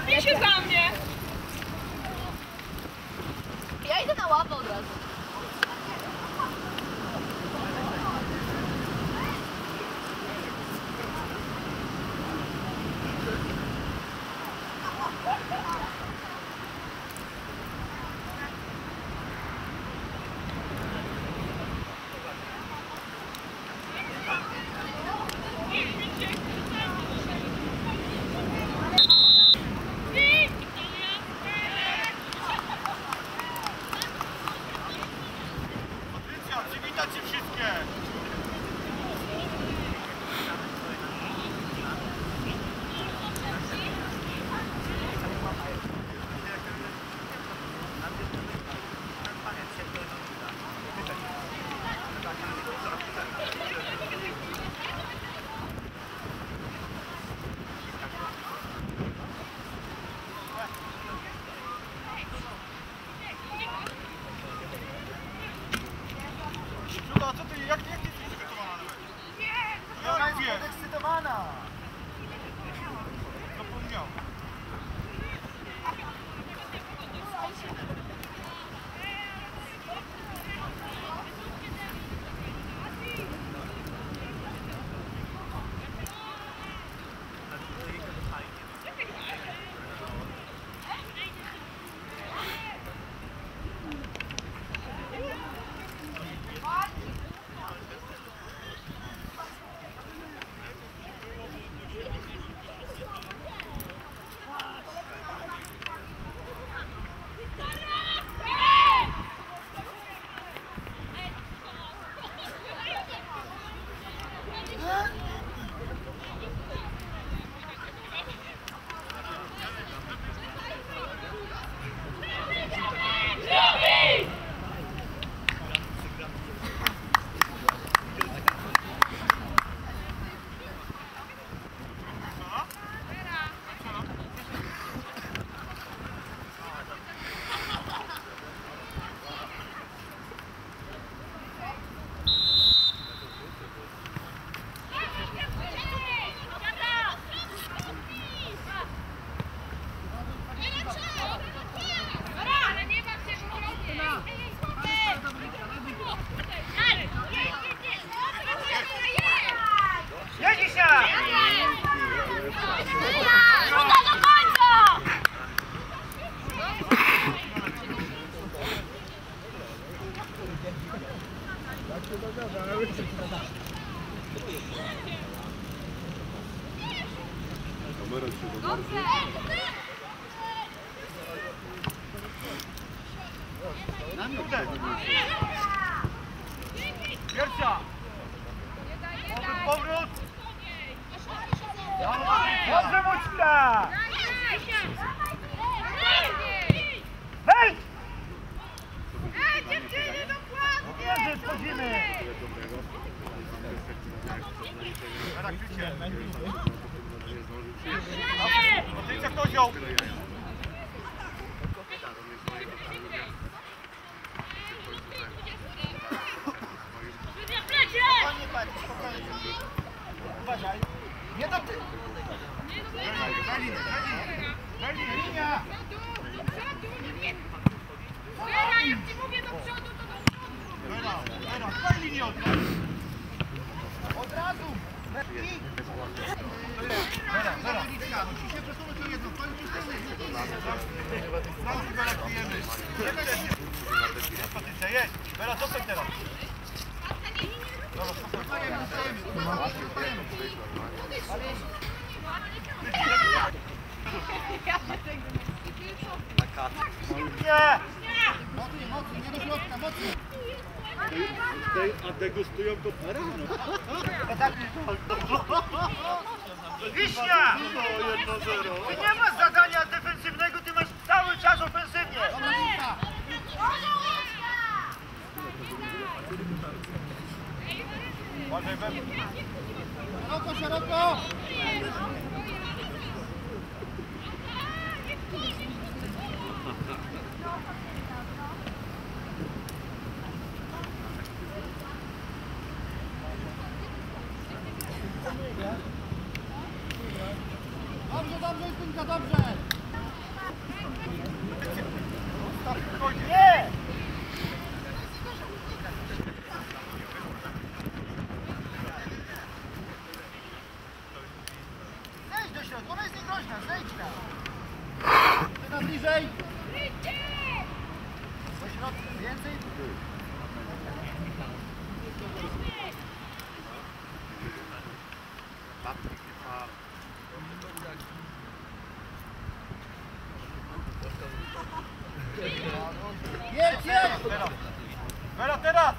Cofnij się za mnie! Ja idę na łapę od razu. Przywitacie wszystkie! Żula, co ty, jak ty jesteś przygotowana nawet? Nie! Ona jest podekscytowana! Zapomniał. Pierwsza! Powrót! Dobrze, Mućka! Hej! Dziewczyny, dokładnie! Jerzy, wchodzimy! Tak, picie. Potycia kozioł! Spokojnie, pani, spokojnie. Uważaj. Nie do tyłu. Daj linia. Vera, jak ci mówię do przodu, to do przodu. Vera, daj linię od razu. Od razu. Vera. Musicie przesunąć to jedno. Zaraz Vera kryjemy. Potycja, jedź. Vera, co teraz? Dobra, spokojnie. Nie! Mocniej, nie do środka, mocniej! A degustują to rano. Wiśnia! Ty nie masz zadania defensywnego, ty masz cały czas ofensywnie! Szeroko, szeroko! Dobrze, Justynka, dobrze! Marta, bliżej! Do środka, więcej? Jedź, jedź! Teraz, teraz!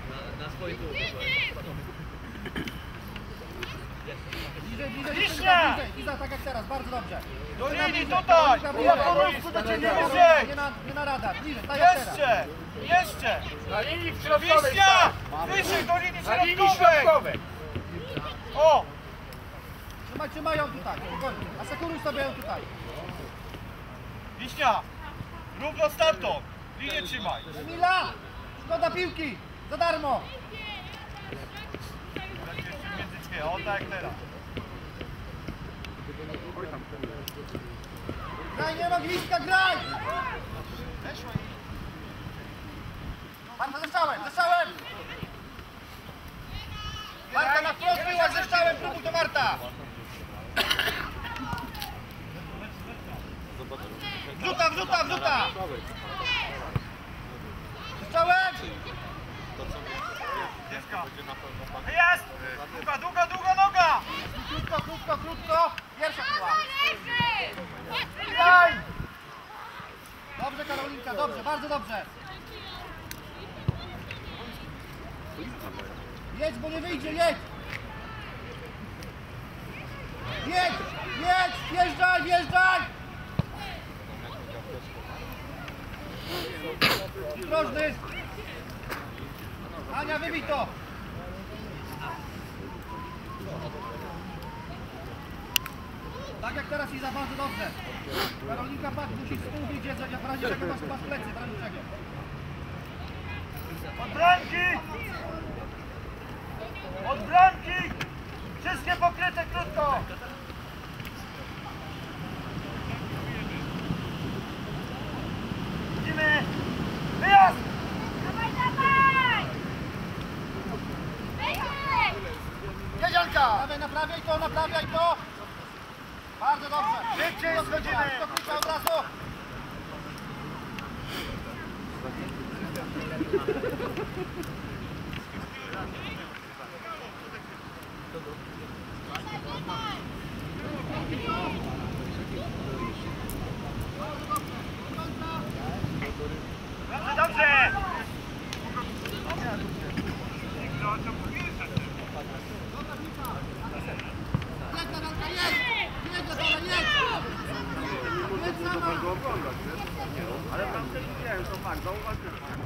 Bliżej, bliżej, Licznie! bliżej! Iza, tak jak teraz, bardzo dobrze. Do linii tutaj! Ja po rusku do ciebie wyżej! Nie na radar, bliżej, tak jak teraz. Jeszcze! Jeszcze! Na linii środkowej. Wiśnia! Wyżej do linii środkowej! O! Trzymaj ją tutaj, spokojnie. Asekuruj sobie ją tutaj. Wiśnia! Równo stamtąd! Linię trzymaj! Emila! Szkoda piłki! Za darmo! Między dwie, o tak jak teraz. Graj, nie ma gwizdka, graj! Marta, zeszczałem, zeszczałem! Marta, na wprost była, zeszczałem, próbuj to Marta! Wrzuta, wrzuta, wrzuta! Zeszczałem! Jest! Długa, długa, długa noga! Krótko, krótko, krótko! Pierwsza piła! Daj! Dobrze, Karolinka, dobrze, bardzo dobrze! Jedź, bo nie wyjdzie, jedź! Jedź! Jedź! Wjeżdżaj, wjeżdżaj! Ostrożny! Ania, wybij to! Tak jak teraz Iza, bardzo dobrze. Karolinka, patrz, musisz stół widzieć, jak w razie czego masz plecy, w razie czego. Od bramki! Od bramki! Wszystkie pokryte krótko! Widzimy! Wyjazd! Dawaj, dawaj! Jezianka! Naprawiaj to, naprawiaj to! Bardzo dobrze! Szybciej schodzimy! To klucza od razu! Dobrze, dobrze! Jedź, Natalka, jedź! Jedź, Natala, jedź! Jedź sama! Ale tam też nie, to Magda, uważaj.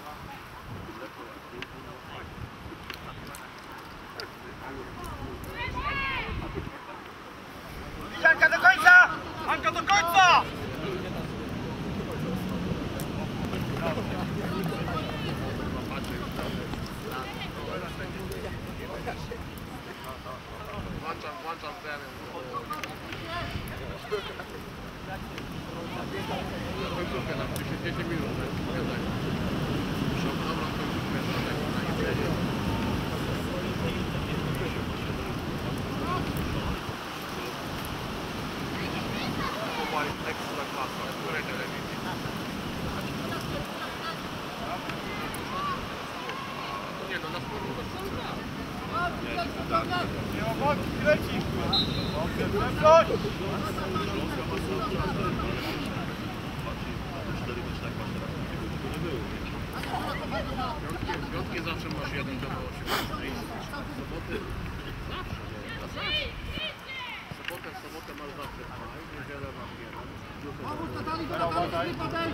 Anka do końca! Anka do końca! Włączam ten. Końcówkę na 10 minut. Dobra, końcówkę. Ekstra klasa, której telewizji. Nie no, na spór Nie obok, leci! Dobrze, Piątki zawsze masz 1 do 8. Soboty zawsze. Sobotę masz zawsze 2, w niedzielę masz 1. Pomóż Natalii, do Natalii, wypadaj!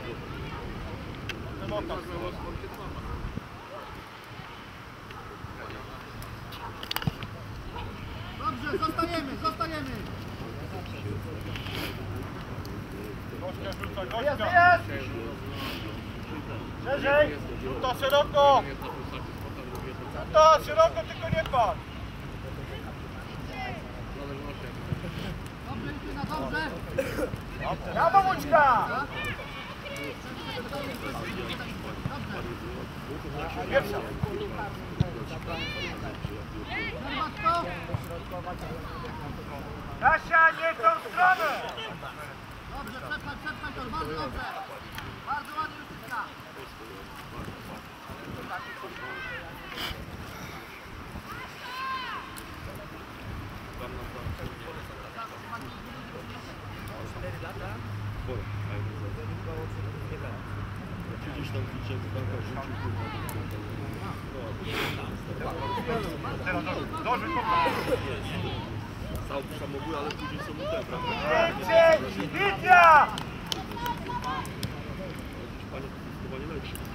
Dobrze, zostajemy, zostajemy! Gościa rzuca, gościa! Szerzej! Rzuta szeroko! Rzuta szeroko, tylko nie patrz! Dobrze, Justyna, dobrze! Brawo, Łuczka! Pierwsza! Kasia, nie w tą stronę! Dobrze, przepchaj to, bardzo dobrze. Bardzo ładnie Justyna. Gdzieś tam widzicie, Dobrze, stał samobój, ale później są mu te, prawda? Widzia! Panie, to chyba nie leci.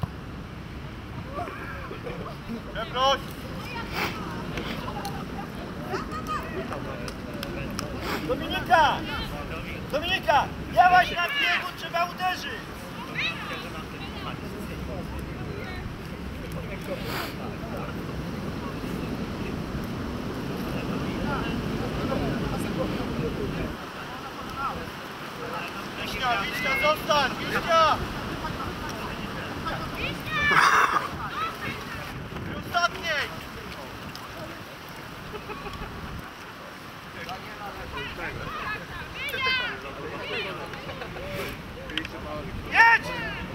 Przeproś! Dominika! Dominika! Miałaś na biegu, trzeba uderzyć! Wiśnia, zostań! Wiśnia! Ostatniej! Jedź!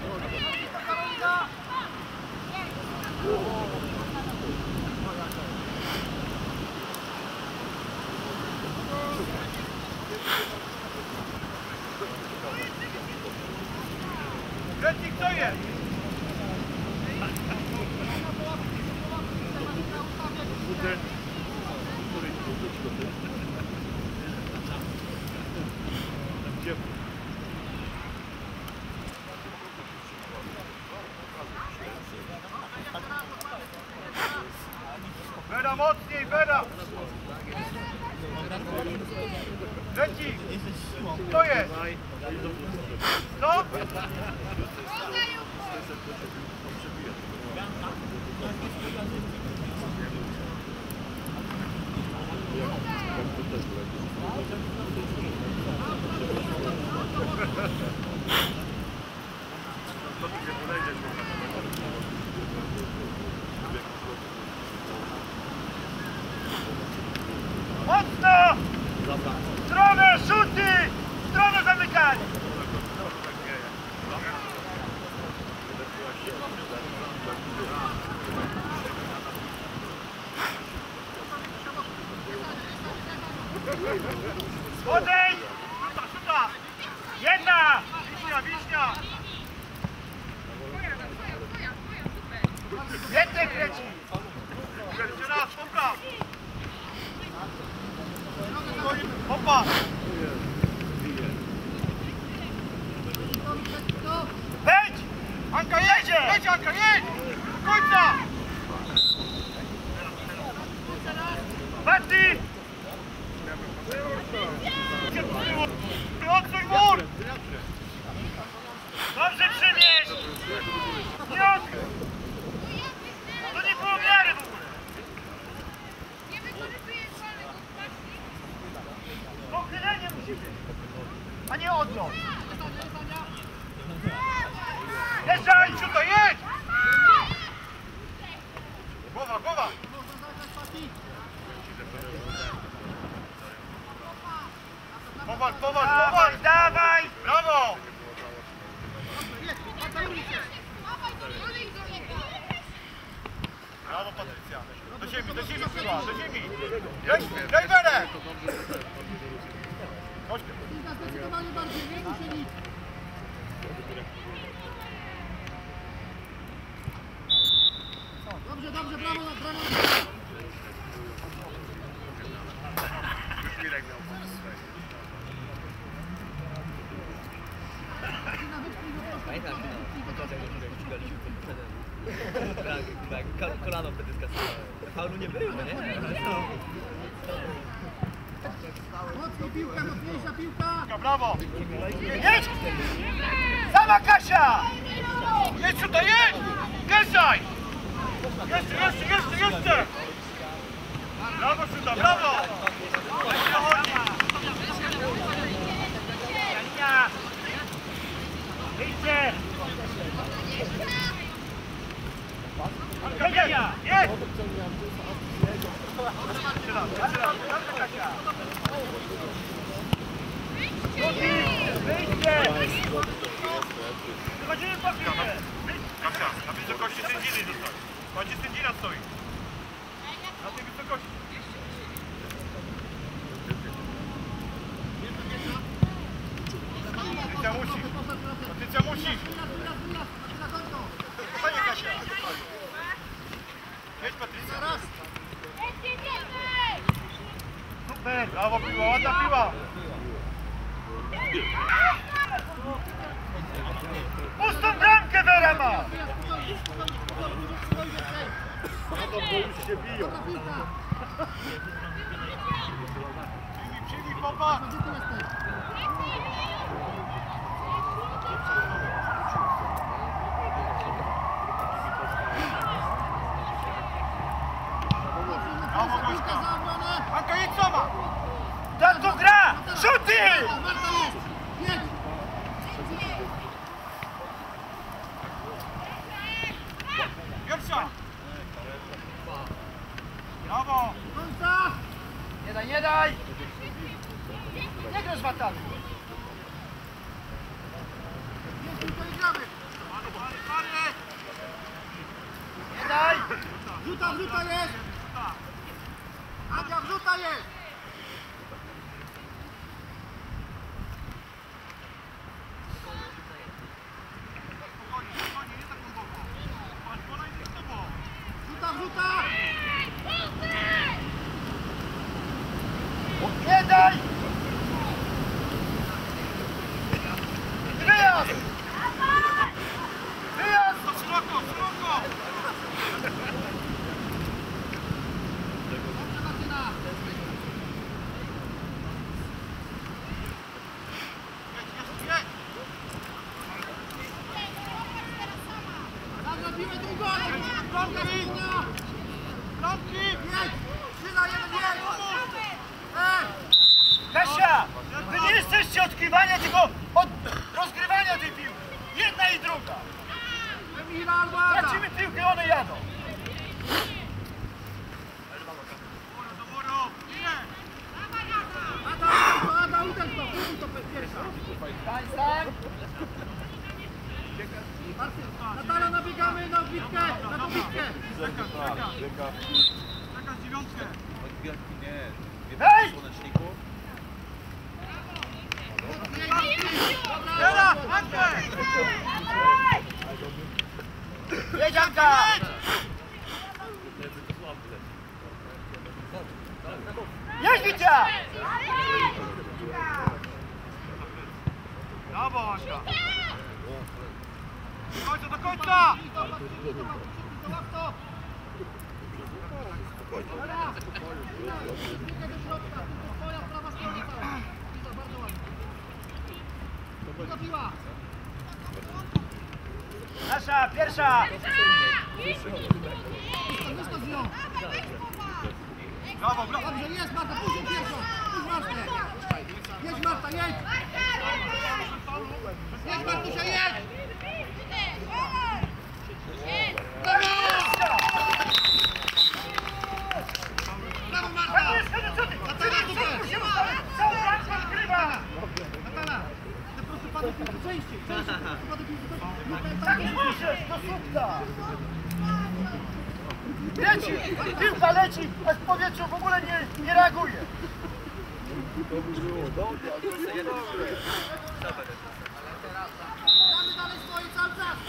Kretnik, co jest? Bera, mocniej, Bera! Kretnik! Co jest? Co? Mocno! Stronę, rzuty! Stronę zamykać! Odejdź! Szuta! Jedna! Wiśnia, Wiśnia! Więcej kreci! Jeszcze raz, popraw! Opa! Wejdź! Anka jedzie! Wejdź, Anka, jedź! Do końca! Bati! Odsuń mur! Dobrze przymieść! Nie odsuń! To nie było miary w ogóle! Nie wykorzystujesz wolnego Pochylenie musi być! A nie odlot! Jeżdżaj, Ciuto, jedź! Głowa, głowa! Powal, powal, powal! Dawaj! Brawo! Brawo, Patrycja! Do ziemi chyba, do ziemi! Jedźmy, daj Berę! Chodź. Zdecydowanie bardziej, nie musi nic. Dobrze, dobrze, brawo, brawo. Pamiętam, na początek ścigaliśmy przed kolano wtedy skasowałem. Faulu nie było, nie? Mocniej piłka, mocniejsza piłka. Brawo! Jedź! Sama Kasia! Jedź tutaj, jedź! Jeżdżaj! Jeszcze! Brawo, Szuta, brawo! Wyjdźcie! Kasia! Jedź! Jeszcze raz, Kasia! Wychodzimy po piłkę! Kasia, na wysokości sędziny zostań. Chodźcie, sędzina stoi. Na tej wysokości. Patrycja musi. Patrycja musi. Panie Kasia. Jedź Patrycja. Raz. Super, brawo piła, ładna piła. Pustą bramkę Wera ma. No to już się biją. Przyjmij popa. Brawo Gośka. Anka, jedź sama. Tak to gra. Rzuty. Pierwsza! Brawo! Końca! Nie daj, nie daj! Nie grasz w ataku! Nie, tylko nie gramy! Nie daj! Wrzuta jest! Andzia, wrzuta jest! Wrzuta! Nie daj! Wyjazd! Wyjazd! Szeroko! Zagrabimy długo! Bramki! Jedź! 3-1, Kasia! Wy nie jesteście od kiwania, tylko od rozgrywania tej piłki. Jedna i druga. Tracimy piłkę, one jadą. Ada, uderz to pierwsza. Stań. Natala, nabiegamy na bitkę, na dobitkę. Czeka z dziewiątkę. Hej! Dobra, Ankę! Jedź, Anka! Jedź, Wicia! Brawo, Anka! Do końca! Nasza, pierwsza! Brawo, brawo! Dobrze, jest Marta, później pierwszą! Pójdź Martę! Jedź Marta, jedź! Jedź Martusia, jedź! Brawo! Brawo Marta! Natala, super! Natala! Te proste pady piłki, częściej! Tak nie możesz, do słupka! Leci! Piłka leci, a w powietrzu w ogóle nie reaguje! Damy dalej swoje cały czas!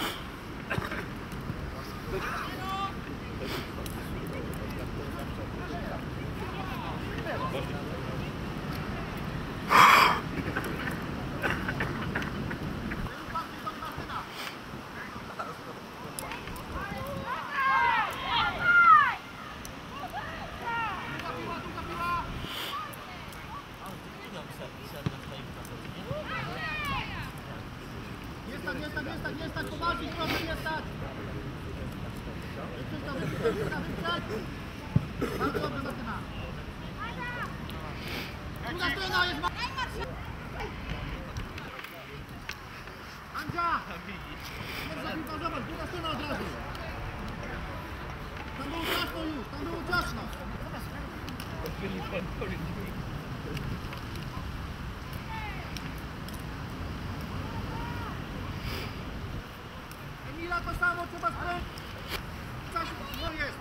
Nie stać, poważnie, proszę, nie stać! Bardzo dobrze, Martyna! Druga strona jest... Andzia! Pierwsza piłka, zobacz, druga strona od razu! Tam było ciasno już, tam było ciasno! to samo, trzeba sprężyć. No jest.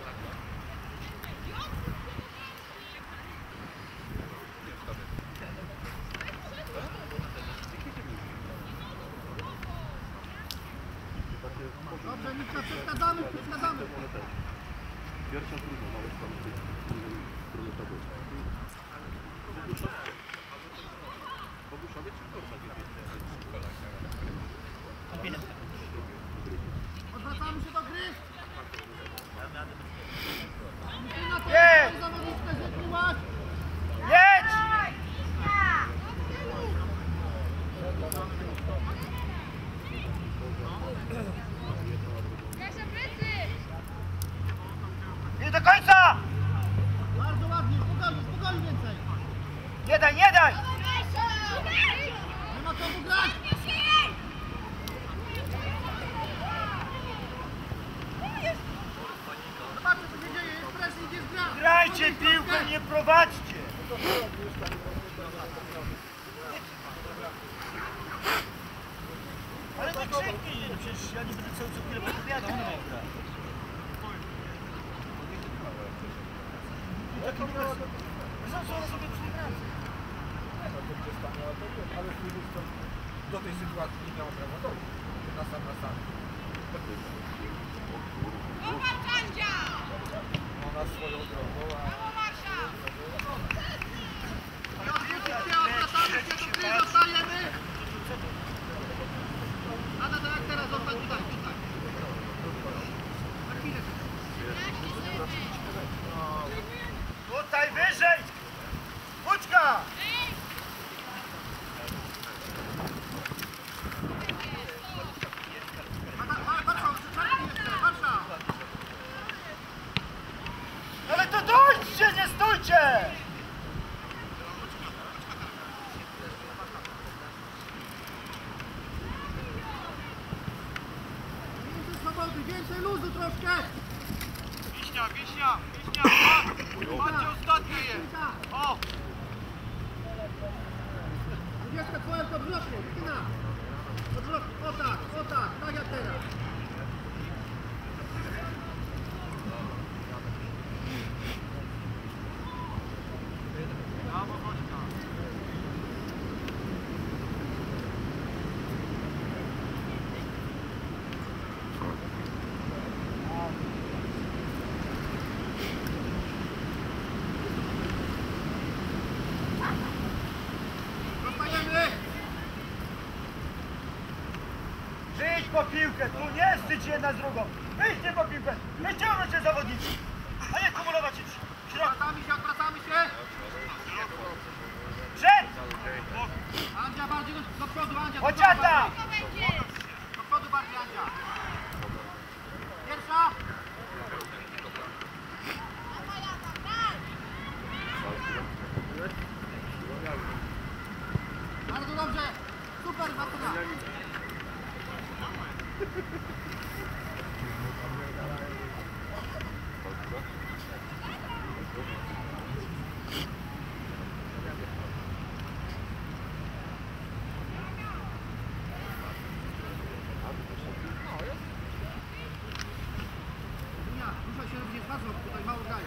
Dobrze, Mitka, przeszkadzamy. Pierwsza, druga, ale tam z tej strony tabu. Boguszowie czy Korsawie? Odwracamy się do gry. Jedź! Zawodniczkę zepniłaś. Jedź! Nie do końca! Bardzo ładnie, spokojnie więcej. Nie daj, nie daj! Nie ma komu grać. Zobaczcie, co się dzieje, jest presja, idzie z gra. Grajcie piłkę, nie prowadźcie! Ale nie krzyknij, no przecież ja nie będę co chwilę podpowiadał, on miał grać. Są sobie przy granicy. Ale do tej sytuacji nie miał prawa dojść. Na sam. Ona swoją drogą, Odwracamy się do gry, zostajemy. Ada, to jak teraz, zostań tutaj. Na chwilę. Tutaj wyżej! Puczka! Ale to dojdźcie, nie stójcie! Więcej swobody, więcej luzu troszkę. Wiśnia! Patrzcie, ostatnie jest! O! 20 twoją odwrotnie, Krystyna. Odwrotnie, o tak jak teraz. Wyjdź po piłkę, tu nie wstydź się jedna z drugą! Wyjdźcie po piłkę! Wyciągnąć się zawodnicy! A nie kumulować się w środku! Odwracamy się. Przed! Andzia bardziej do przodu, Andzia. Ociata! Do przodu bardziej, Andzia. Pierwsza. Bardzo dobrze. Super, Martyna. Ruszaj się również bardzo, tutaj mało grają.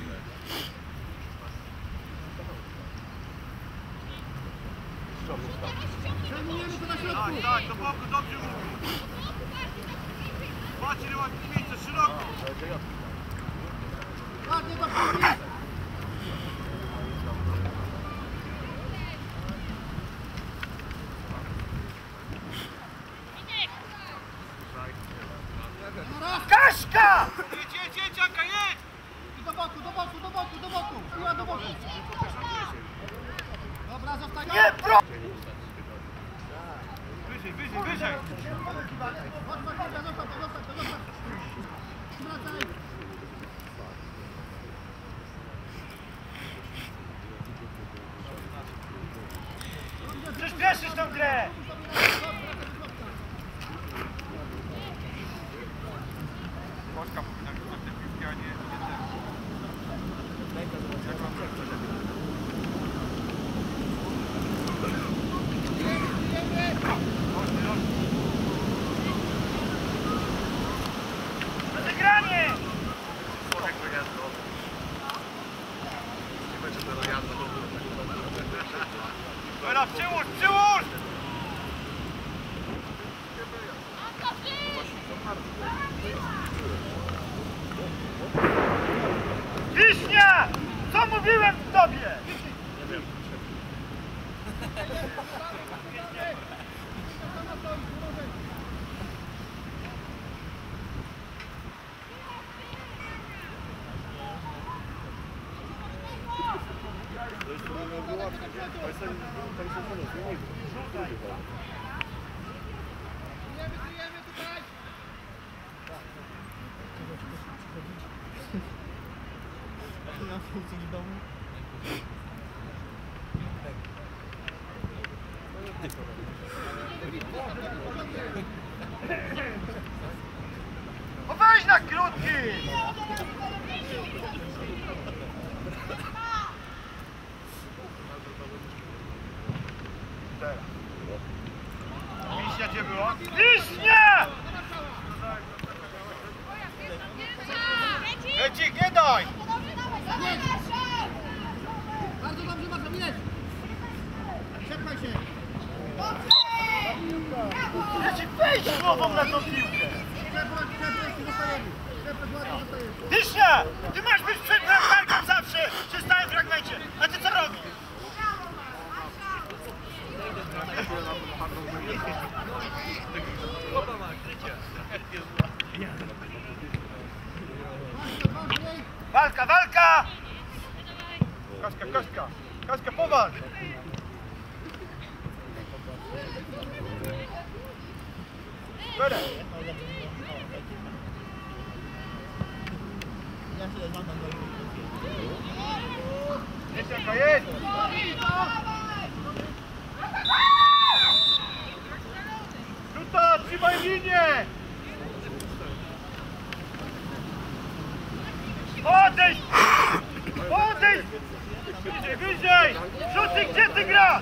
Zajmujemy to na środku. Tak, do boku, dobrze mówi! Patrzcie, ma miejsce szeroko! Ładnie do przodu. Kaśka! Jedź, Anka, jedź! I do boku. Piła do boku. Dobra, zostań. Nie, pro! Wyżej! Chodź, Martyna, zostaw to. Wracaj. Przyspieszysz tą grę! Polska powinna być te piłki, a nie ten. Jak mam mówiłem tobie! O, weź na krótki! Wiśnia gdzie było? Wiśnia! Lecik, nie daj! Bardzo dobrze, Marta, jedź! Szepnaj się! Lecik, wejdź głową na tą piłkę! Wiśnia! Ty masz być przed bramkarką zawsze przy stałym fragmencie! A ty co robisz? Walka, walka! Kaśka, Kaśka! Kaśka, powal! Bere! Jedź, Janka, jedź! Rzuta, trzymaj linię! Odejdź! Odejdź! Wyżej, wyżej! Rzuty, gdzie ty grasz?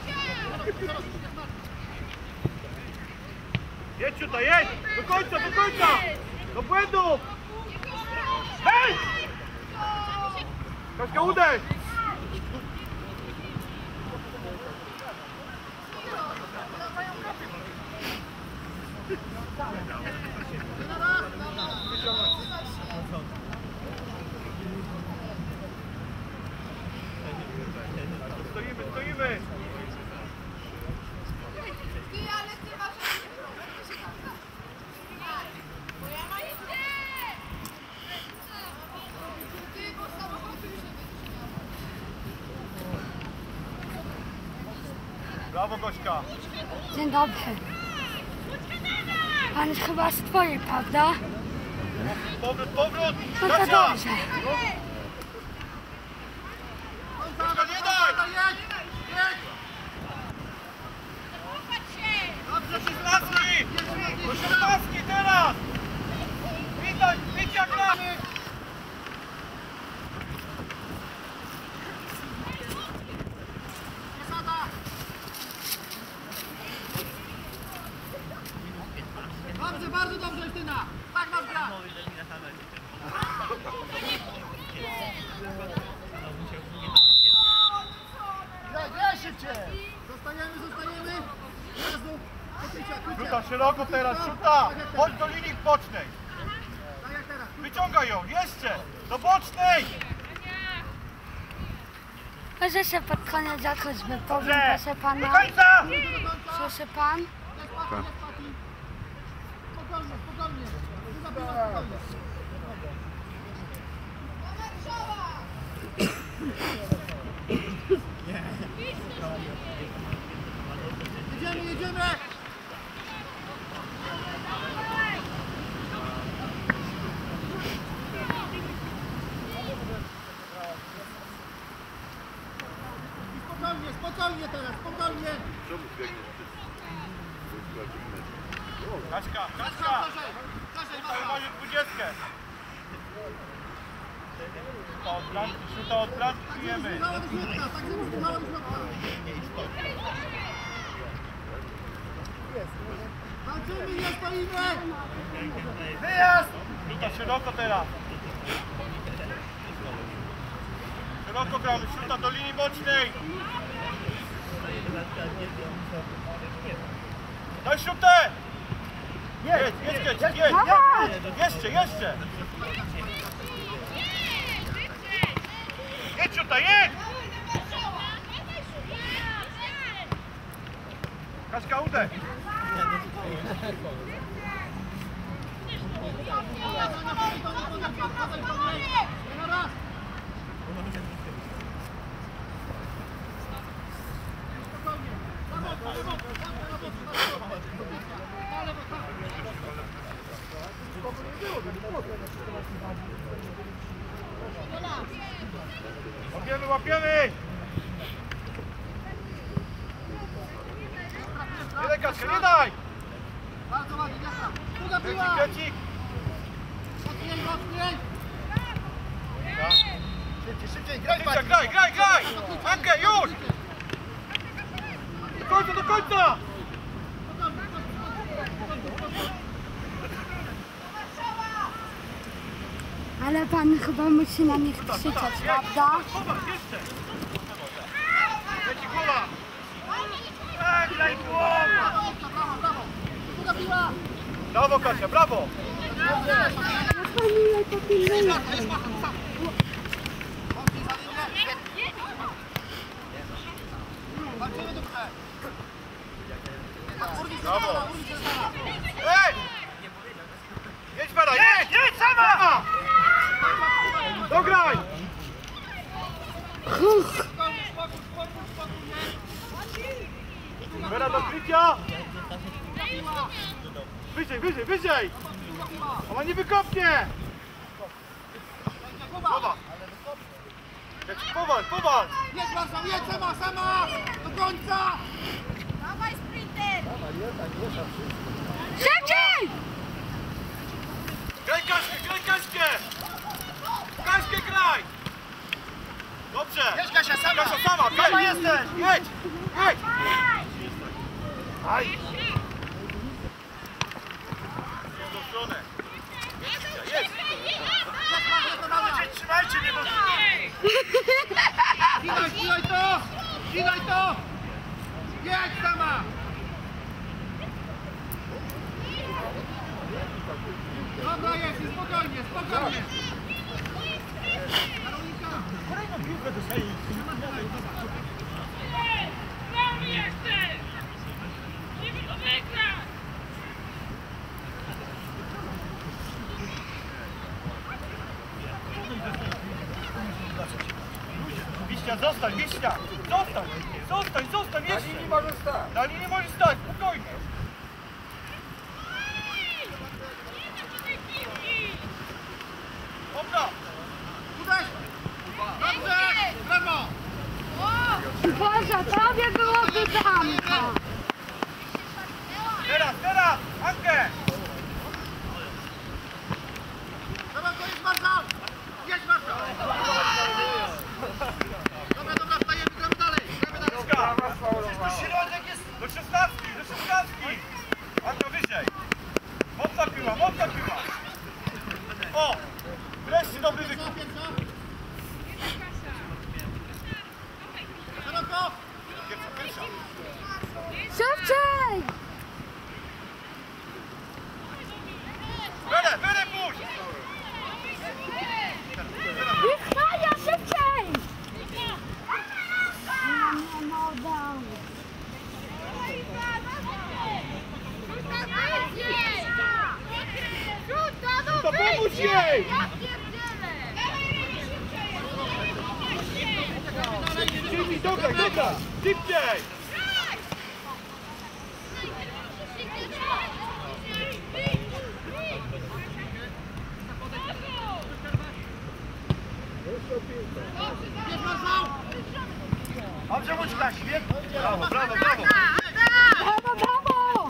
Jedź tutaj, jedź! Do końca, do końca! Do błędu! Hej! Kaśka, uderz! Stoimy, stoimy! Brawo, Gośka! Dzień dobry. Pan jest chyba z twojej, prawda? Powrót, powrót! No to Kasia! dobrze. Gośka, nie daj! Dobrze, szesnastki! Do szesnastki teraz! Widać, widź jak gramy! Dobrze, bardzo dobrze, Justyna! Tak masz grać! Graj szybciej! Zostajemy! Razu! Rzuta szeroko teraz, rzuta! Chodź do linii bocznej! Tak jak teraz! Wyciągaj ją, jeszcze! Do bocznej! Może się pod koniec jakoś wypowiem, Dobrze! proszę Do pana. końca! Proszę pan. Spokojnie, spokojnie! Spokojnie! Jedziemy! Spokojnie teraz, spokojnie! Kaśka, Kaśka! Kasia, Tutaj masz 20. Rzuta od bramki pijemy. Mała do środka, tak żeby mała do środka. Walczymy, nie stoimy! Wyjazd! Rzuta szeroko teraz. Szeroko gramy, rzuta do linii bocznej. Daj szutę! Jedź! Jeszcze! Jedź tutaj, jedź! Kaśka, uderz! Łapiemy, łapiemy! Nie daj Kaśka, nie daj! Bardzo ładnie, Jaka. Druga piła. Krecik! Mocniej, mocniej. Szybciej, szybciej, graj Krecik, graj, graj, graj! Ankę, już! Do końca, do końca! Ale pan chyba musi na nich krzyczeć, prawda? Popatrz, jeszcze! Krecik, głowa! Graj głową! Brawo, brawo. Druga piła. Brawo Kasia, brawo! Ja pani nie popilnuję. Mocniej za linię. Walczymy do przodu. Brawo! Urwij się znana. Ej! Jedź Bera, jedź! Jedź sama! Dograj! Bera do krycia! Wyżej, wyżej, wyżej! Ona nie wykopnie! Głowa! Powal, powal! Jedź Marszał, jedź sama, sama! Do końca! Dawaj, sprinter! Szybciej! Graj Kaśkę, graj Kaśkę! Kaśkę graj! Dobrze! Jedź Kasia, sama! Kasia sama, Sama jedź! jesteś! Jedź! Jedź! Aj! W tą stronę! Jedź! Trzymajcie mnie, bo... Ginaj, ginaj to! Ginaj to! Jedź sama! Dobra jest, i spokojnie, spokojnie! Karolinka! Brawo jesteś! Nie wiem, to wygrać! Wiśnia, zostań, Wiśnia! Zostań! Zostań, zostań, Na jeszcze! linii może stać. Na linii możesz stać, spokojnie! Dobra! Uderz! Dobrze! Brawo! Boże, tobie byłoby bramka! Teraz, teraz! Ankę! Dobra, to jest Marszał! Jedź Marszał! Dobra, dobra, wstajemy, gramy dalej! Gramy dalej! Kaśka! Faulowa. Środek jest... Do 16! Do 16! Anka, wyżej! Mocna piła, mocna piła! O! Wreszcie dobry wykup! Pierwsza! Szeroko! Pierwsza! Szybciej! Berę, berę, puść! Wysłania szybciej! No, dam. To pomóż jej! Szybciej, dobra, dobra! Szybciej! Jedź Marszał! Dobrze, bądź Kasi, brawo, brawo, brawo! Brawo, brawo!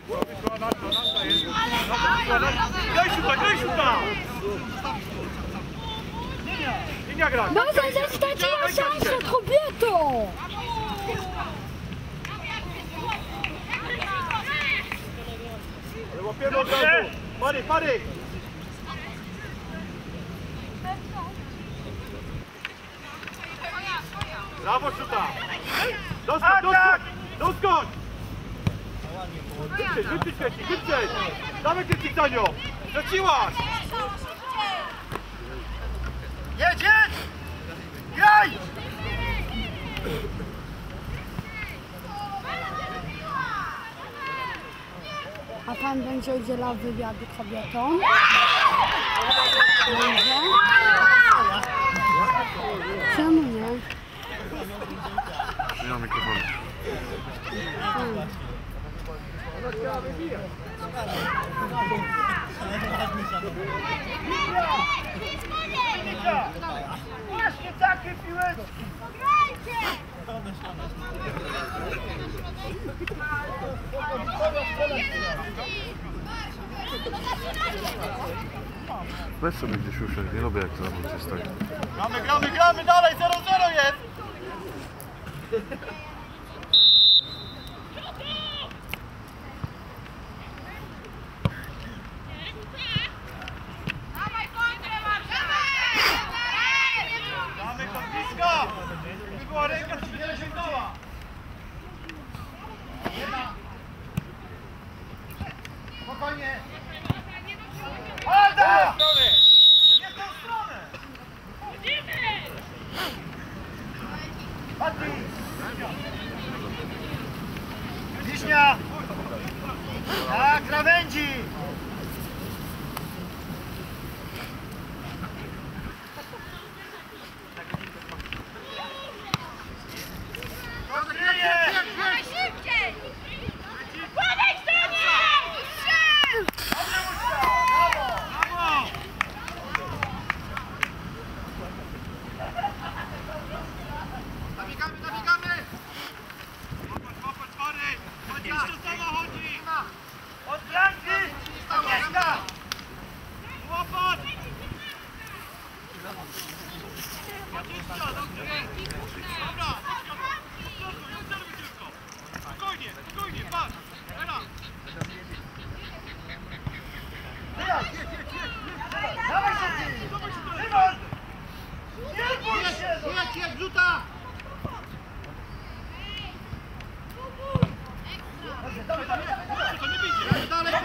Graj siuta, graj siuta! Linia gra! Boże, że straciła szansę, kobieto! Ale łapiemy od razu! Pary, pary! Brawo, siuta! Doskocz, doskocz! Doskocz! Wyprzeć, wyprzeć, Krecik, wyprzeć! Dawaj, Krecik, za nią! Straciłaś! Jedź, jedź! Graj! A pan będzie udzielał wywiadu kobietom? Dobrze. Czemu nie? Nie mam mikrofonu. Właśnie takie piłeczki! Weź sobie gdzieś usiąść, nie lubię jak to na ulicy stoi. Gramy dalej, 0-0 jest! Dawaj kontrę, Warszawa! Mamy konfiska! Gdyby była ręka, to się nie sięgnęła. Spokojnie! Alda! Nie w tą stronę! Mati! Wiśnia! Tak, krawędzi! Dawaj szybciej! Podejdź do niej! Strzel! Brawo! Nabiegamy! Popatrz, Mary! Chodź jeszcze sama chodzi! Od bramki! Agnieszka! Łapać! 20, dobrze! Dobra, obserwuj tylko! Spokojnie, patrz! Teraz! Dawaj szybciej! Szymon! Nie bój się! Jedź, rzuta! Dawaj! To nie wyjdzie! Dalej,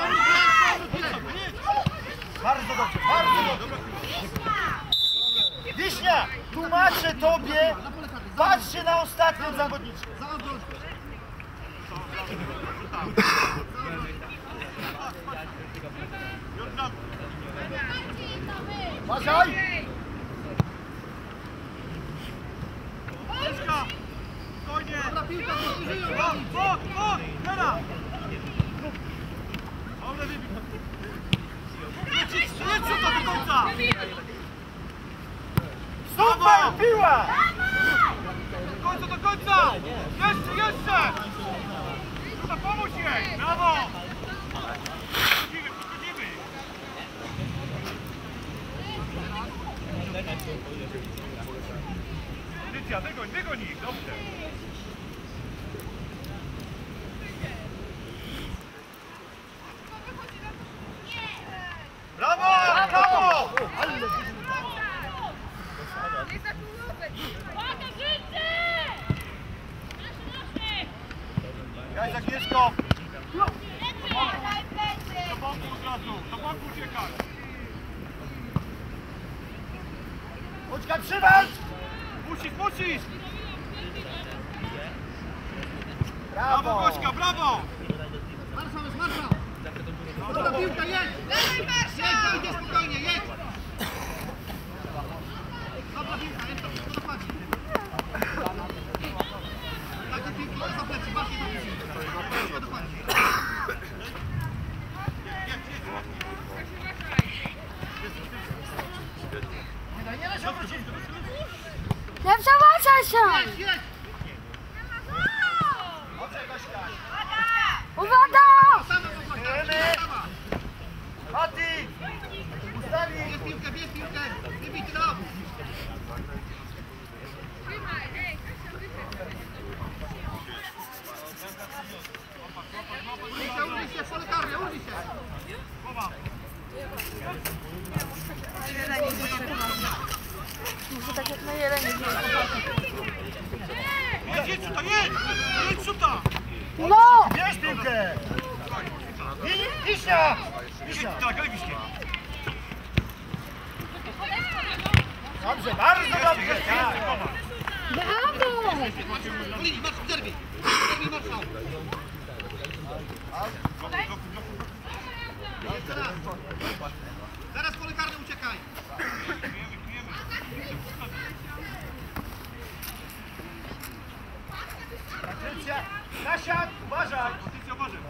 bardzo dobrze, bardzo dobrze! Wiśnia, tłumaczę tobie, patrzcie na ostatnią zawodniczkę. Uważaj! Leszka! Spokojnie! Bok! Teraz! Dobra, wybij! Jedź to do końca! Super piła! Do końca! Jeszcze! Trzeba pomóc jej! Brawo! Podchodzimy! Lydia, wygoń ich, dobrze! Brawo! Nie za północek! Uwaga, życie! Nasze! Graj, Agnieszko! Daj plecy! Do boku od razu! Do boku uciekaj! Uczka, przywalcz! Musisz! Brawo! Brawo, Gośka, brawo! Marsza! Dobra piłka, jedź! Dawaj, Marsza! Jedź, spokojnie, jedź! Dobra piłka, jest to dokładnie. Takie piłki za plecy, właśnie to dokładnie. Nie da się obrócić! Nie przełączaj się! Jedź! Dobrze, Gośka! Uwaga! Mati! Ustawi! Bierz piłkę! Wybij ty na obóz! Trzymaj, ej, Urwij się, pole karne, urwij się! Muszę tak jak na jelenie. Jedź, Szuta, jedź, Szuta! No! Bierz piłkę! Wiśnia! Tak, graj Wiśnie! Dobrze, bardzo dobrze. Tak. Brawo! Polini, marsz, zerwij! Zerwij marszał! Jeszcze raz! Zaraz pole karne uciekaj! Patrycja, Nasiad, uważaj. Patrycja, uważaj.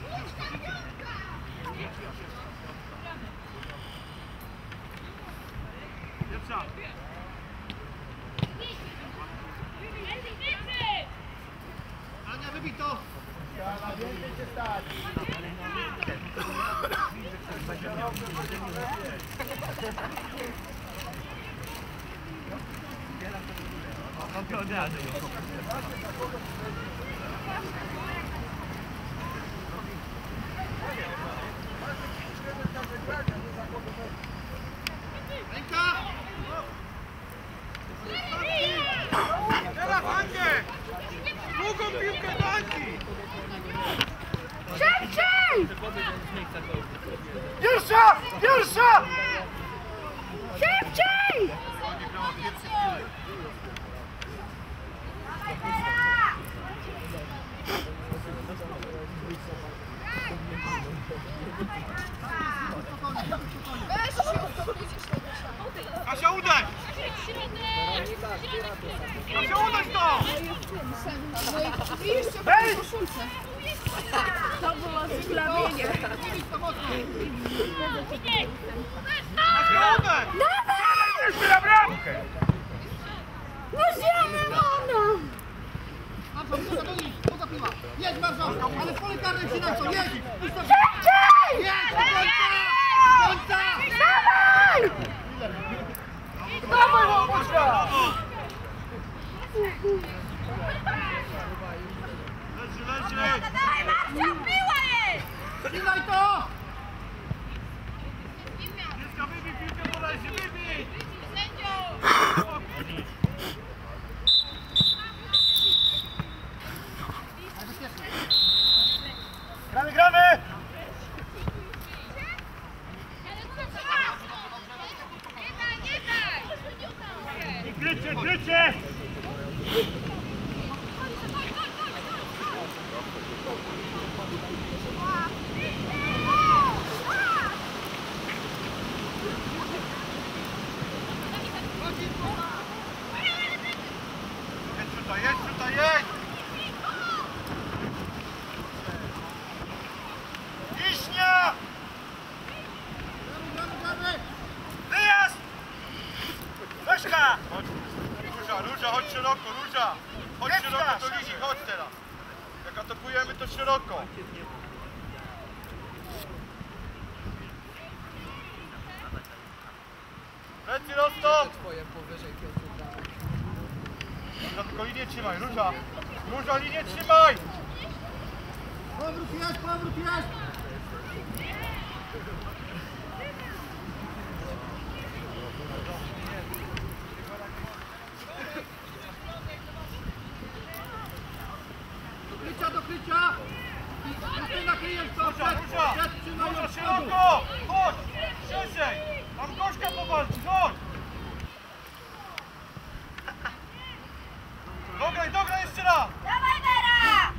Pierwsza. Ania, wybij to! Ręka! Teraz Angie! Długą piłkę do Angi! Szybciej! Pierwsza! Pierwsza! Szybciej! Kasia, uderz! Kasia, uderz to! Wejdź! To było zglawienie. Kasia, uderz! Jeszcze na bramkę! No zielona! Marszał, poza piła! Jedź marszał, ale w pole karne się na co, jedź! Szybciej! Jedź, do końca! Do końca! Dawaj! Dawaj, łopoczka! Leży, leży! Daj, Marcel, piła jest! Trzymaj to! Dziecka, wybij piłkę, poleży, wybij! Sędzio! Gramy, gramy! Krycie, krycie! Jedź tutaj, jedź! Wiśnia! Wyjazd! Zośka! Róża, chodź szeroko, Róża! Chodź szeroko do linii, chodź teraz! Jak atakujemy, to szeroko! Plecy rosną! Róża, tylko linię trzymaj, Róża! Róża, linię trzymaj! Powrót jest, powrót jest! Do krycia! I ty nakryjesz to! Róża, Róża, szeroko! Chodź! Szerzej! Tam Gośka powalczy, chodź! Dograj jeszcze raz! Dawaj, Vera!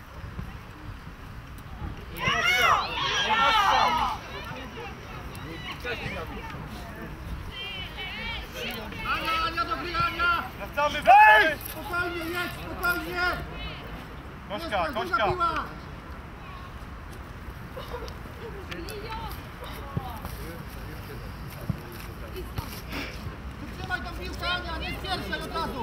Ania, do gryjania! Wracamy, wejdź! Spokojnie, jedź, spokojnie! Gośka, Jest Gośka! druga piła. Trzymaj tą piłkę, Ania, nie z pierwszej od razu!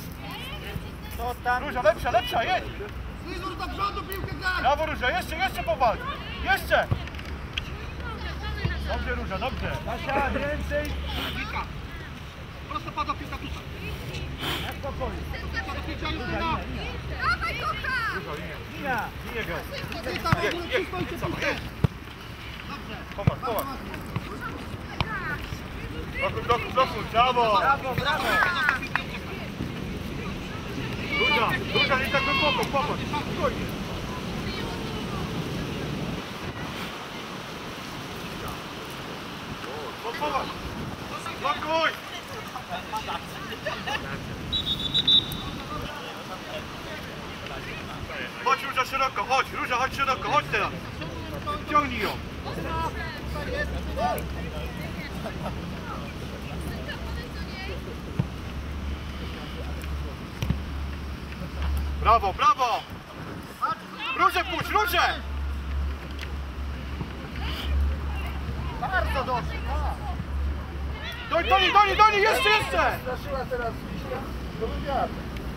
Róża, lepsza, jedź! Zizur do przodu, piłkę graj! Brawo, Róża, jeszcze powalcz! Jeszcze! Dobrze, Róża, dobrze! Kasia, więcej! Piłka! Prosto pada piłka tutaj! Pada piłka już na! Dawaj, kocha! Linia! Linie go! Ty tam w ogóle przystąjcie piłkę! Dobrze! Popatrz! Blokuj, brawo! Róża, nie tak głęboko, popatrz! Spokojnie! Popatrz! Blokuj! Chodź Róża szeroko, chodź Róża, chodź szeroko, chodź teraz. Ciągnij ją. Brawo, brawo! Różę puść, Różę! Bardzo dobrze, tak. Do niej, jeszcze! Straszyła teraz Wiśnia do wywiadu.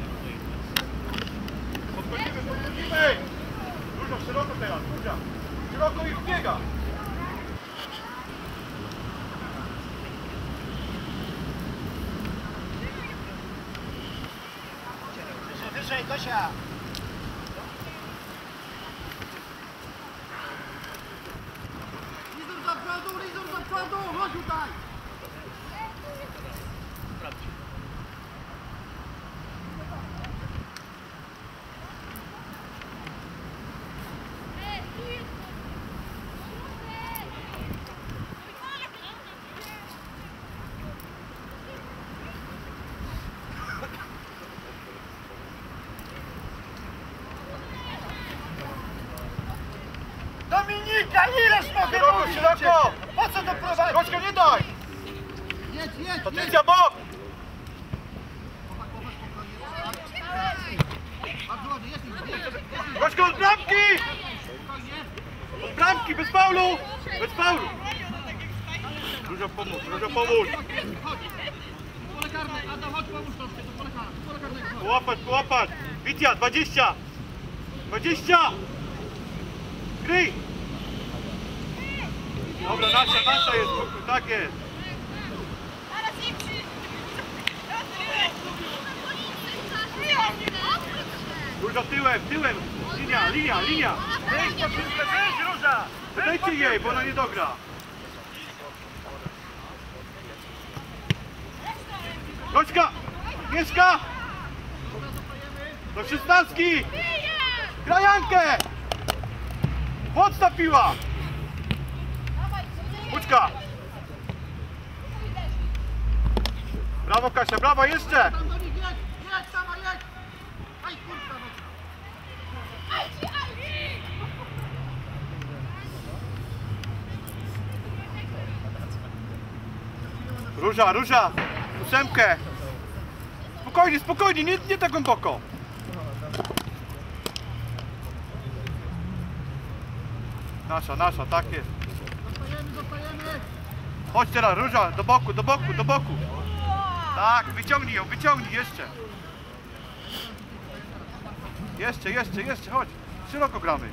Podchodzimy! Róża szeroko teraz, Róża! Szeroko i wbiega! Wyżej, Gosia. Lizur do przodu, chodź tutaj. Dominika, ileż mogę Szeroko, mówić? szeroko! Po co to prowadzić? Gośka, nie daj! Jedź. Patrycja, bok! Bardzo ładnie, jest. Gośka, od bramki! Od bramki, bez faulu! Bez faulu! Róża, pomóż, Róża, pomóż! Pole karne, Adam, chodź pomóż troszkę, to pole karne. Połapać! Witia, 20! 20! Kryj! Dobra, nasza jest, tak jest! Teraz nie krzyż! Róża, tyłem! Linia! Wyjdź to wszystko, wyjdź, Róża! Dajcie jej, bo ona nie dogra! Gośka! Mieszka! Do 16! Krajankę! Mocna piła! Puczka! Brawo Kasia, brawo, jeszcze! Tam do nich, jedź, sama jedź! Aj, kurwa, no. Róża! 8! Spokojnie, nie tak głęboko! Nasza, tak jest! Dostajemy! Chodź teraz, Róża, do boku! Tak, wyciągnij ją, jeszcze! Jeszcze, chodź! Szeroko gramy!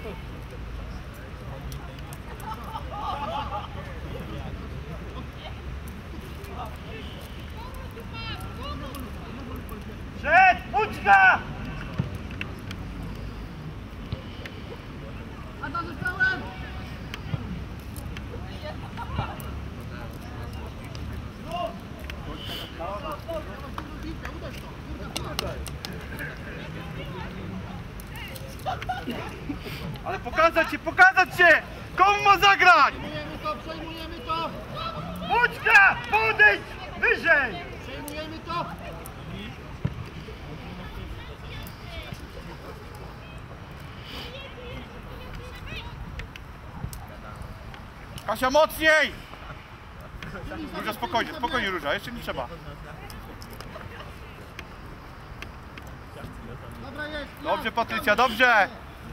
Przed, puczka! Adam, zostałem! Ale pokazać się! Komu ma zagrać? Przejmujemy to! Puczka! Podejdź! Wyżej! Przejmujemy to! Kasia, mocniej! Róża, spokojnie Róża, jeszcze nie trzeba. Dobra, jest! Dobrze Patrycja, dobrze!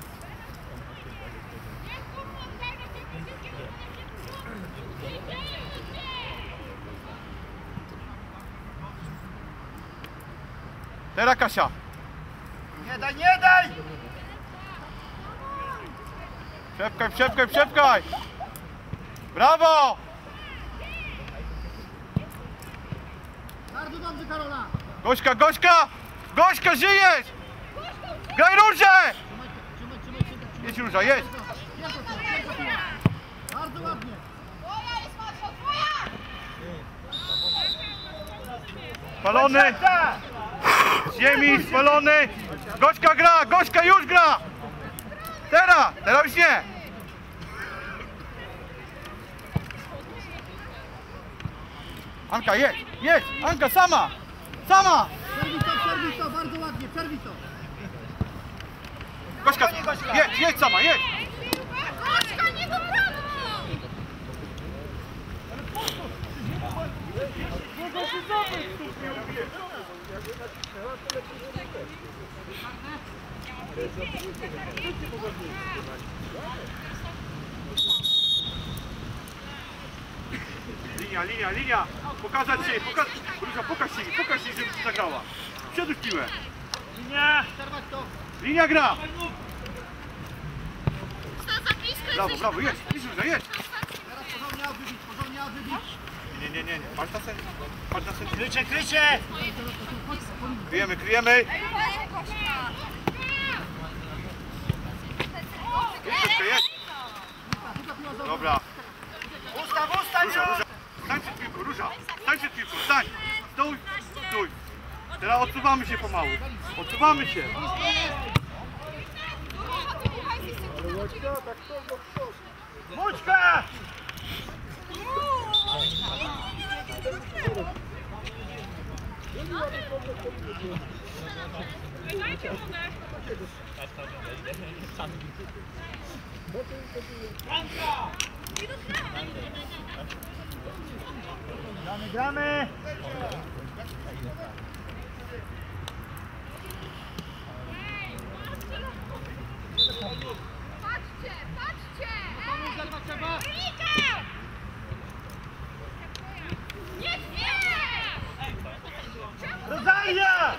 Teraz Kasia! Nie daj! Przepkaj! Brawo! Bardzo dobrze, Karola! Gośka, żyjesz! Graj Różę! Trzymaj. Jedź Róża, jedź! Bardzo ładnie! Twoja jest Marsza, twoja! Spalony! Z ziemi, spalony! Gośka już gra! Teraz już nie! Anka, jedź, jedź! Anka, sama! Sama! Przerwij to, bardzo ładnie, przerwij to. Gośka, jedź, jedź sama, jedź! Koczka, nie do prawo! Linia! Pokazać się, Róża, pokaż się, żeby ci zagrała. Przedłuż piłę. Linia gra! Brawo, jedź, Róża, jedź! Teraz porządnie odwybić. Nie, patrz na sen. Krycie! Kryjemy. Jedź. Dobra. Ustań! Stań przed piłką, Róża! Stań! Stój! Teraz odsuwamy się pomału. Mućka! Gramy! Patrzcie! Rosalia!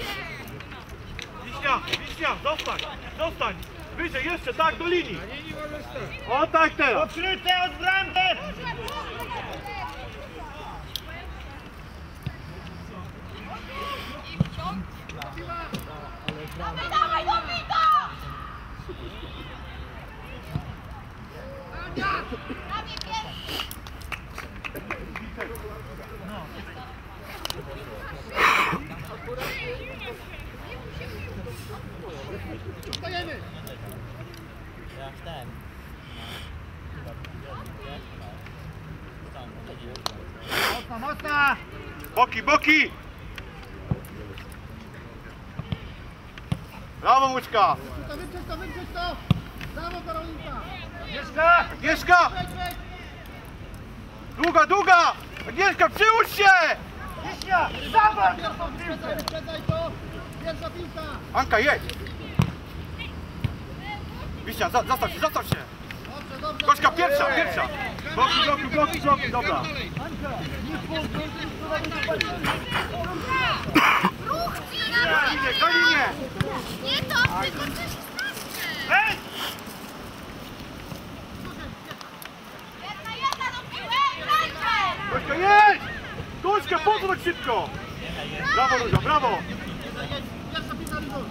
Wiśnia, zostań! Wyżej jeszcze, tak, do linii! O tak teraz! Odkryte od bramki! Dawaj, Dobita! Prawie pierwszy! Stajemy! Mocno! Boki! Brawo, Mućka! Wyprzeć to! Brawo, Karolinka! Agnieszka! Długa! Agnieszka, przyłóż się! Wyprzedzaj to! Pierwsza piłka! Anka, jedź! Wiśnia, zastaw się! Dobrze! Gośka, pierwsza! Bloki, dobra. Ruch Za linię! Nie to, tylko 16! Jedna do piły! Gośka, jedź! Gośka, podwróć szybko! Brawo, Róża, brawo! Pierwsza piłka, Ligor!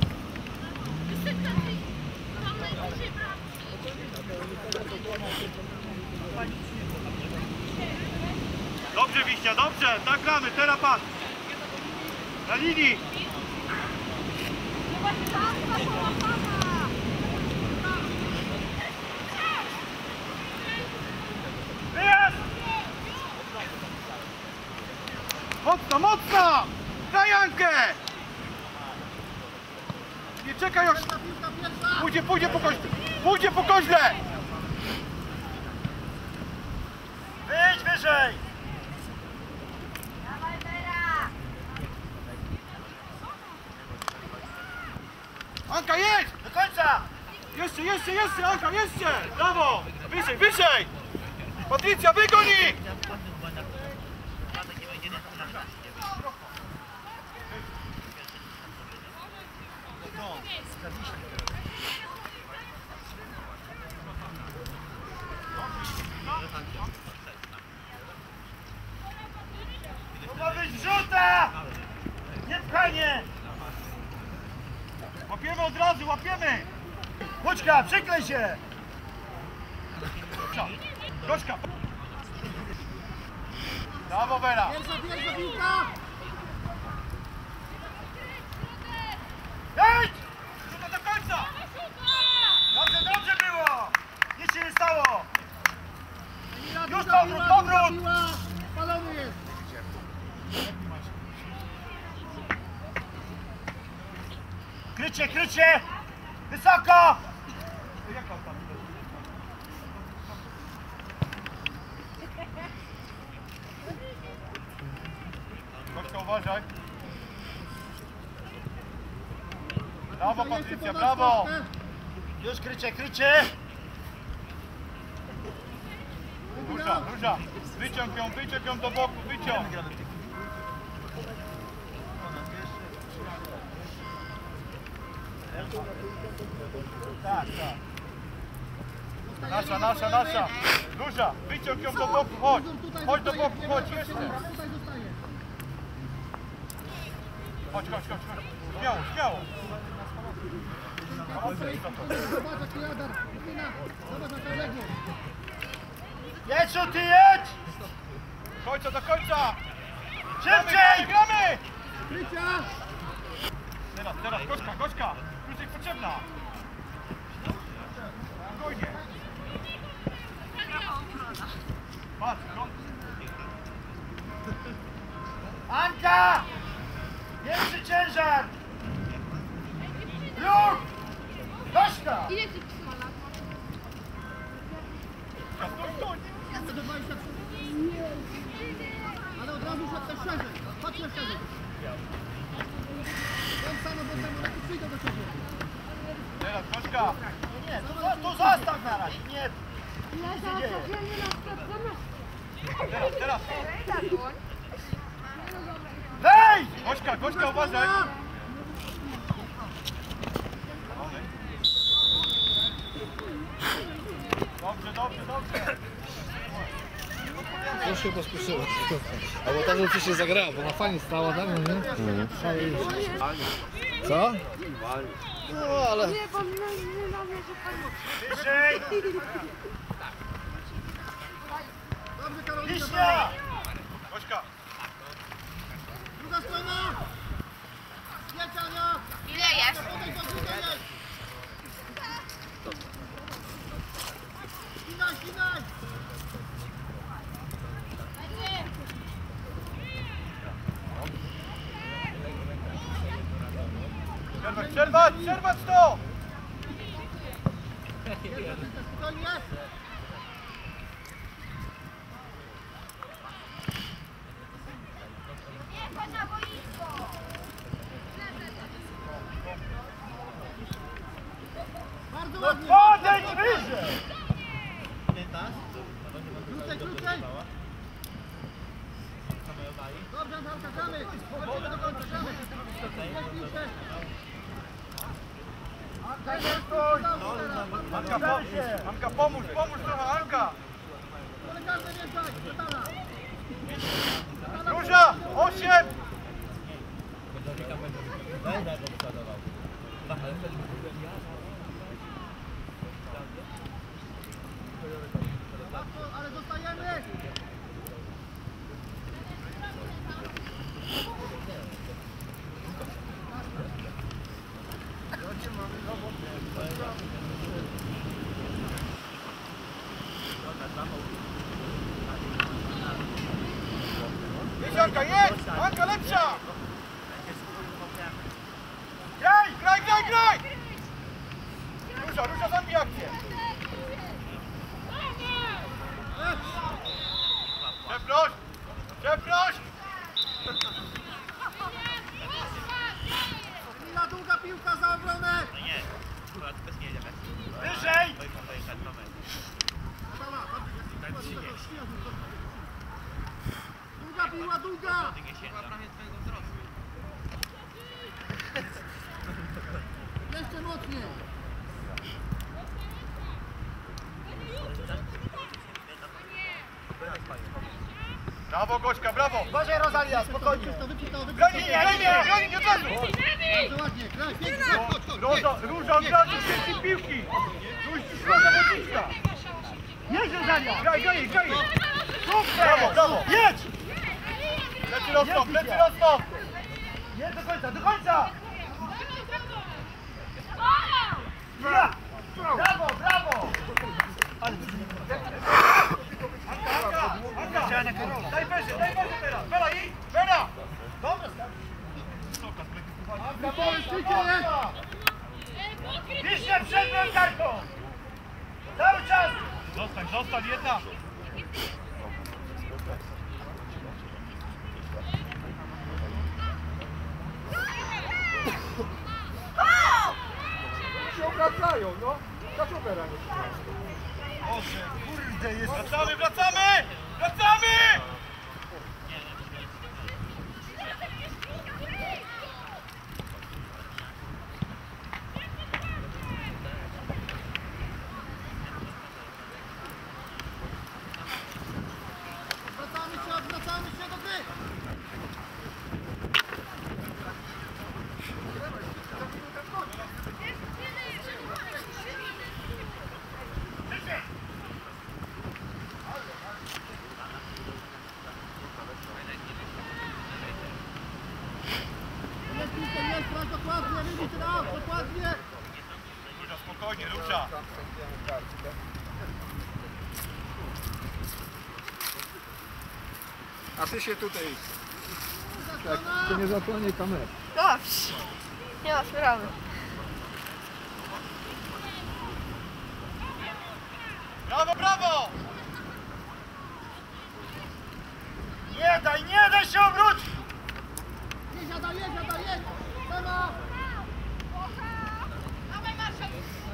Dobrze, Wiśnia, dobrze! Tak gramy, teraz patrz! Na linii! Wyjazd! Mocno! Daj Ankę! Nie czekaj już! Pójdzie po koźle! Wyjdź wyżej! Anka, jedź! Do końca! Jeszcze, Anka, jeszcze! Brawo! Wyżej! Patrycja, wygoni! To ma być rzuta! Nie pchanie! Łapiemy od razu, łapiemy! Mućka, przyklej się! Gośka! Brawo, Bela! Pierwsza piłka! Jedź! Rzuta do końca! Dobrze było! Nic się nie stało! Już powrót! Palony jest! Krycie, krycie! Wysoko! Kośka, uważaj. Brawo, Patrycja, brawo! Już krycie, krycie! Róża, Róża! Wyciąg ją do boku, wyciąg! Tak, tak. Nasza. Róża, wyciąg ją do boku, chodź. Chodź do boku, chodź, jeszcze. Chodź. Śmiało. Jedź, ty jedź! Do końca! Szybciej! Gramy! Teraz, Gośka! Krócej potrzebna! Spokojnie! Patrz, Anka! Większy ciężar! Ruch! Gośka! Ile ty trzyma lat? Stój! Ale od razu szedł też szerzej. Chodźmy szerzej. Tam samochodem, ale tu przyjdę do ciebie. Teraz, Gośka! Nie, tu zostaw na razie, nie! Teraz! Wejdź! Gośka, uważaj! Dobrze. Już się pospieszyło. A bo ta rzecz się zagrała, bo na fajnie stała tam, nie? Co? No ale... Nie, bo mnie namierzy pani. Wyżej! Dobrze, Karolina. Liśnia! Gośka! Druga strona. Jedź, Ania. Ile jest? Podejdź do drugiej, jedź. Ścinaj. Przerwać to! Spokojnie. Bardzo ładnie. Podejdź wyżej! Krócej. Dobrze, Antalka, gramy. Chodźmy do końca, gramy. Anka, pomóż trochę, Anka! Koleżankę wjeżdżaj, Natala. Róża, 8! Ale zostajemy. Jedź, Anka, jedź! Anka lepsza! Graj! Róża, zabij akcję! Przeproś! Mila, długa piłka za obronę. Wyżej! Długa piła, długa! Jeszcze mocniej! Brawo, Gośka, brawo! Uważaj, Rosalia, spokojnie! Broni, nie od razu! Bardzo ładnie, graj, pięknie, chodź! Róża, od razu, pięknie piłki! Róża zawodnicza! Jedź, Rosalia! Graj! Super! Brawo! Jedź! Leci rozstąp! Jedź do końca! Brawo! Anka! Daj Berze teraz! Bela! Dobra! Anka, powiedz, Zostań, jedna! Się obracają, no. Kaczopera nie Boże, kurde, jest... Wracamy! Odwracamy się do gry! Jest, grać dokładnie, widzicie, dokładnie! Róża, spokojnie, Róża! A ty się tutaj... Tak, to nie zasłonię kamery. Dobrze. Nie ma sprawy. Brawo! Nie daj się obrócić! Jedź! Tema! Dawaj, Marszał.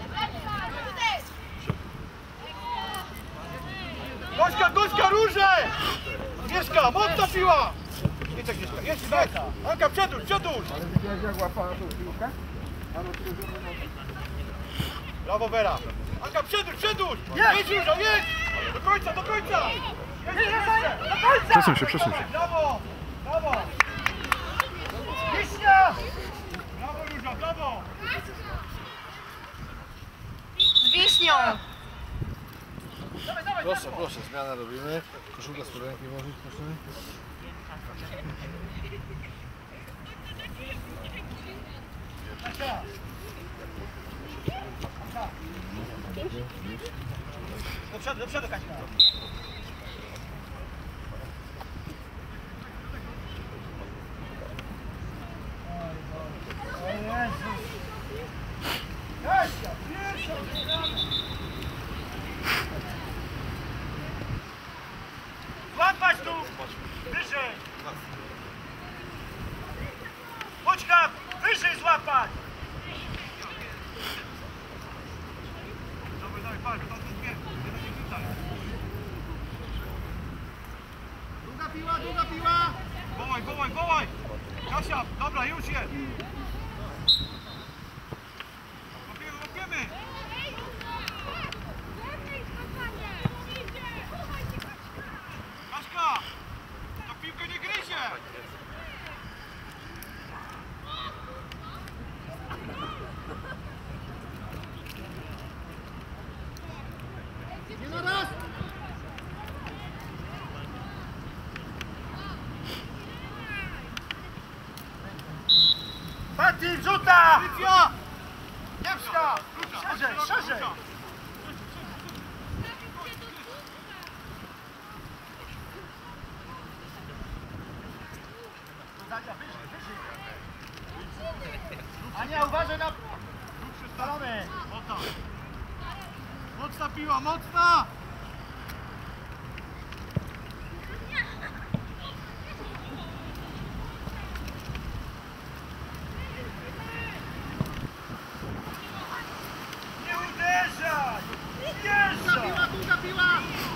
Gośka, Róże! Agnieszka, mocna piła! Jedź Agnieszka, jedź! Anka, przedłuż! Ale widziałeś jak łapała tą piłkę? Brawo, Wera! Anka, przedłuż! Jedź, Róża, jedź! Do końca! Przesuń się. Brawo! Wiśnia! Brawo, Róża, brawo! Z wiśnią. Proszę, zmianę robimy. Koszulkę z ręki włożyć, proszę. Do przodu, Kaśka! Złapać tu! Wyżej! Chodź tam! Wyżej złapać! Dawaj, walcz, to Długa piła! Wołaj! Kasia, dobra, już jest! Łapiemy! Kaśka! To piłkę nie gryzie! Nie na raz! Mati, wrzuta! Policja! Niemska! Szerzej! Ania, uważaj na... Spalony! Mocna piła, mocna! Nie uderzaj! Jeżdżaj! Długa piła!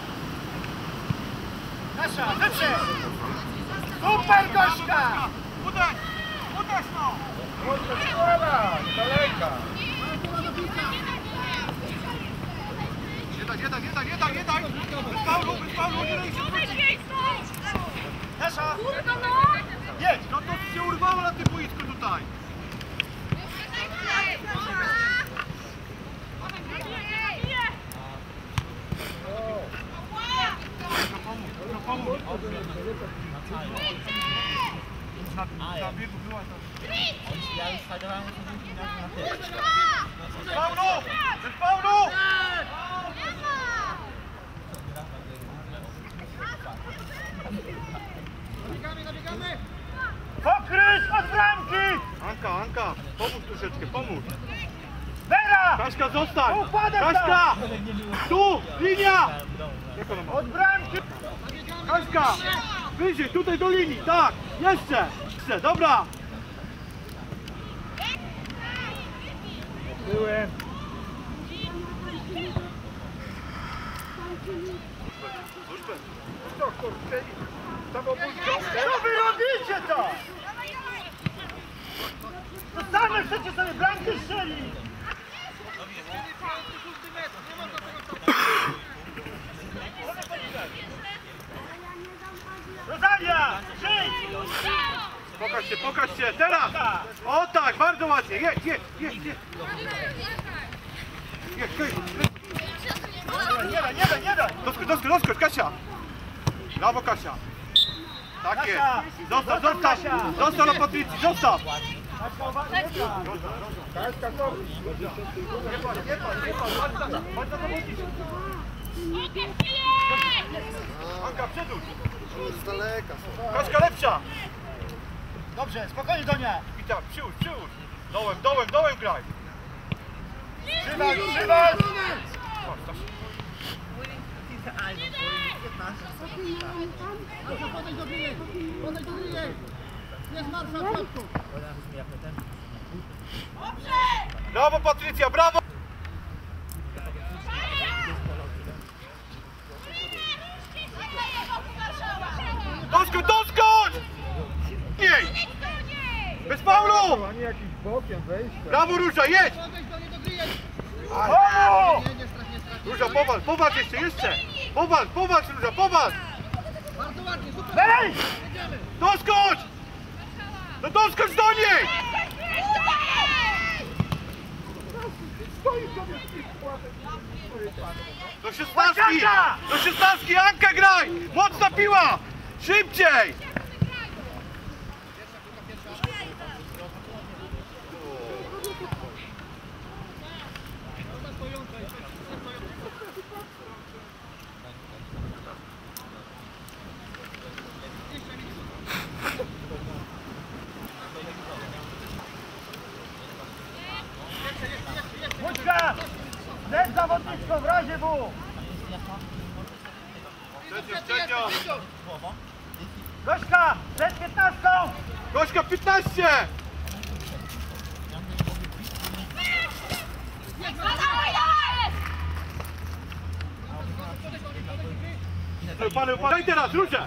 Kasia, wyprzeć! Super, Gośka! Uderz no! Szkoda, daleka. Nie daj! Bez faulu, nie daj się wrócić! Kasia! Jedź! No to się urwało na tym boisku tutaj! Pomóż! Na biegu była to... Ja już stadiowałem, Bez faulu! Nabiegamy! Pokryć od bramki! Anka, pomóż troszeczkę, pomóż! Vera! Kaśka, zostań! Kaśka! Tu! Linia! Od bramki! Kaśka! Wyżej, tutaj do linii, tak! Jeszcze! Jeszcze, dobra! Byłem! Co wy robicie to? To same chcecie sobie bramkę strzelić! Rozania! Przyjdź! Pokaż się, teraz! O tak, bardzo ładnie, jedź! Nie daj! Doskocz, Kasia! Brawo, Kasia! Tak jest! Zostaw na Patrycji, zostaw! Kaśka, co? Chodź na zawodnicy! Anka, przedłuż! Z daleka. Kaśka lepsza! Dobrze, spokojnie do niej! I tak, przyłóż! Dołem graj! Przywal! Podejdź do gry! Jest marsza w środku! Brawo, Patrycja, brawo! Doskocz! Nie! Bez faulu! Ani jakiś bokiem wejść. Brawo, Róża, jedź! Podejdź do niej do gry! Brawo! Nie strach. Róża, powalcz jeszcze! Powalcz, Róża, powalcz! Bardzo ładnie, super! Wejdź! Doskocz! No doskocz do niej! Do 16! Do 16! Anka, graj! Mocna piła! Szybciej! Łódźka! Zdech zawodniczką w razie W! Trzecią! Gośka! Przed 15! Gośka 15! Panie, daj teraz, Różę!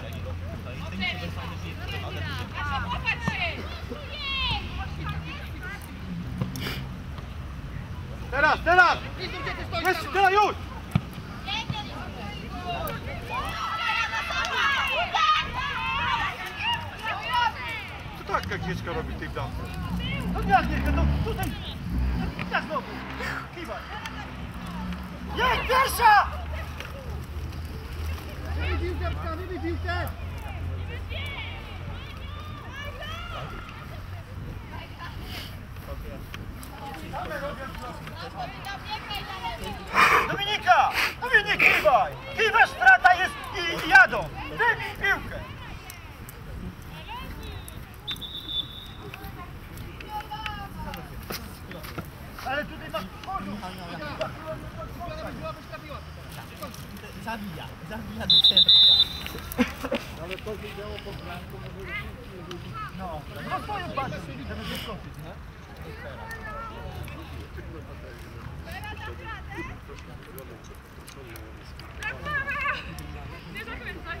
Teraz! Jeszcze, teraz już! Co tak Agnieszka robi tej bramce? No nie Agnieszka, no tutaj! Tak znowu! Kiwaj! Jedź pierwsza! Wybij piłkę! Dominik, kiwaj! Kiwasz, strata jest i jadą! Wybij piłkę! Ale tutaj masz tworzu! Zabija do serca. Ale to widziało po bramku, może No swoją pasję, żeby wyskoczyć, nie? Nie zakręcaj.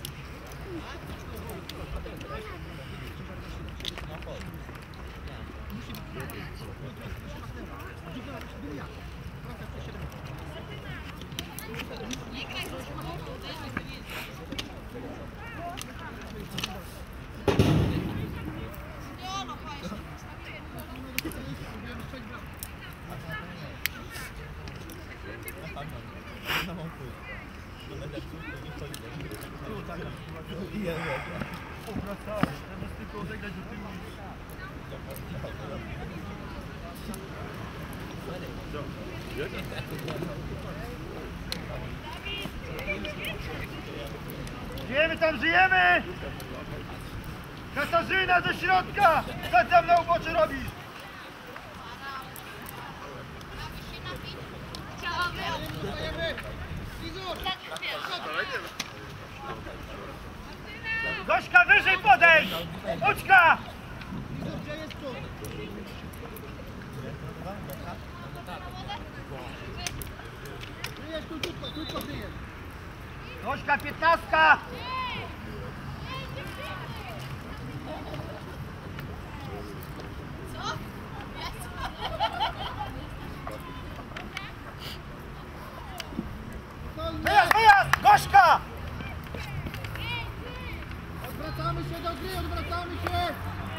Żyjemy tam, żyjemy! Katarzyna do środka! Co tam na uboczu robisz? Gośka, wyżej podejdź! Uczka! Gdzie jest tu? Wyjedź tu, tylko wyjedź. Gośka, 15! Wyjazd, wyjazd! Gośka! Odwracamy się do gry, odwracamy się!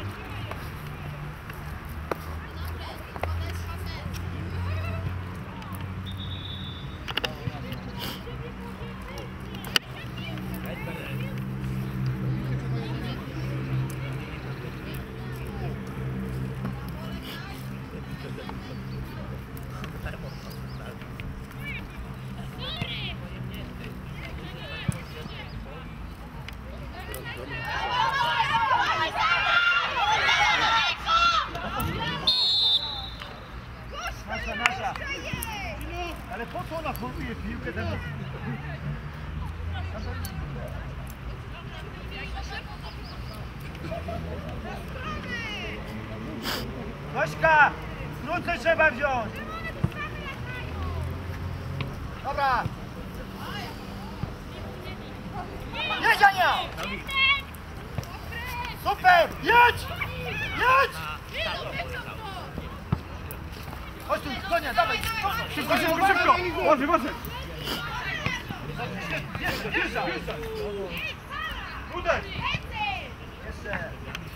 Nasza. Ale po co ona próbuje piłkę teraz? Gośka! Krócej trzeba wziąć! Dobra! Jedź, Ania! Super! Jedź! Jedź! Chodź tu, konia, dawaj! Szybko, szybko, szybko! Łączy, łączy! Wjeżdża! Uderz! Jeszcze!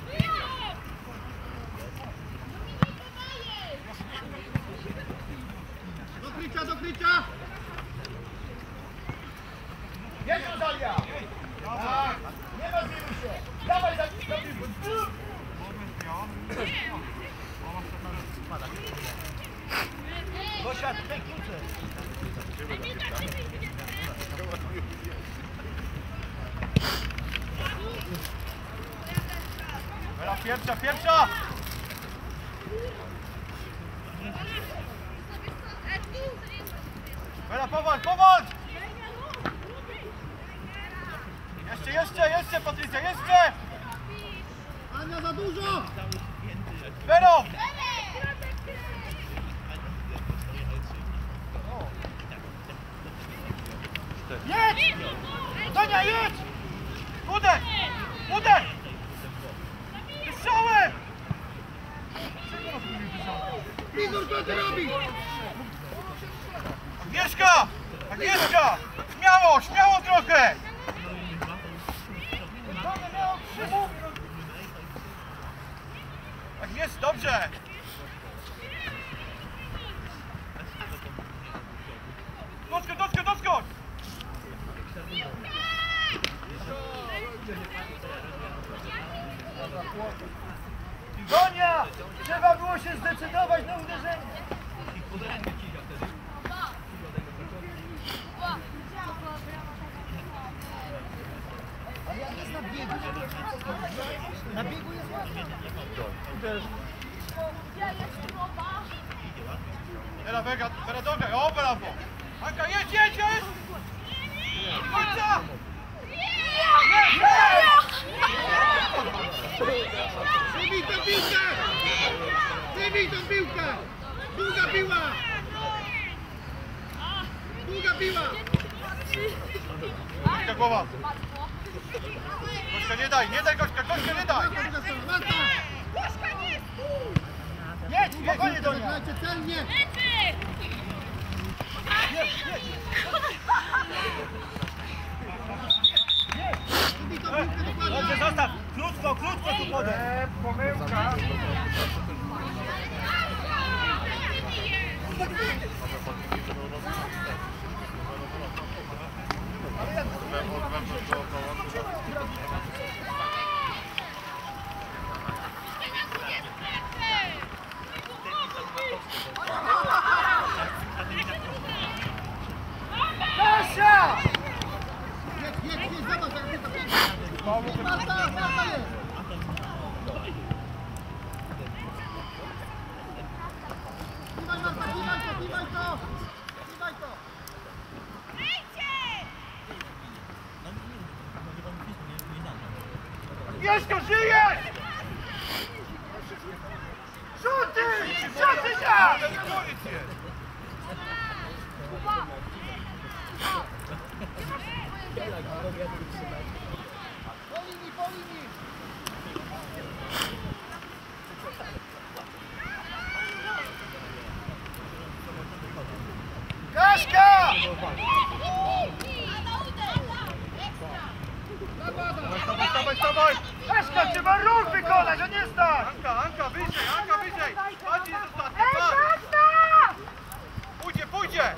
Do krycia! Jedź, Rosalia! Tak! Nie rozbijmy się! Dawaj za piłkę! Gosia, tutaj krócej! Teraz pierwsza! Bela, powolь! Jeszcze, Patrycja, jeszcze! Ania, za dużo! Belo! Jedź! Donia, jedź! Uderz! Wystrzałem! Igor, co ty robisz? Agnieszka! Śmiało trochę! Tak jest, dobrze! Doskocz! Donia! Trzeba było się zdecydować na uderzenie! Ale ja jest na biegu. Na biegu jest łatwo. Vera droga, o brawo! Anka, jedź! Końca! Przybij tą piłkę! Długa piła! Gośka, głowa! Gośka, nie daj, Gośka, nie daj! Jedź, spokojnie, Donia! Grajcie celnie! Przybij tą piłkę dokładnie! Dobrze, zostaw! Krótko tu podejdź! Pomyłka! Kasia! Jedź, zobacz, jak jest to pięknie! Marta jest! Kiwaj, Marta, kiwaj to! Mieszko, żyjesz! Rzuty! Rzuty tak! Koniec jest! Po linii! Kaśka! Dawaj! Kaśka, trzeba ruch wykonać, a nie stać! Anka, wyżej! Patrz, jest ostatni, patrz! Pójdzie!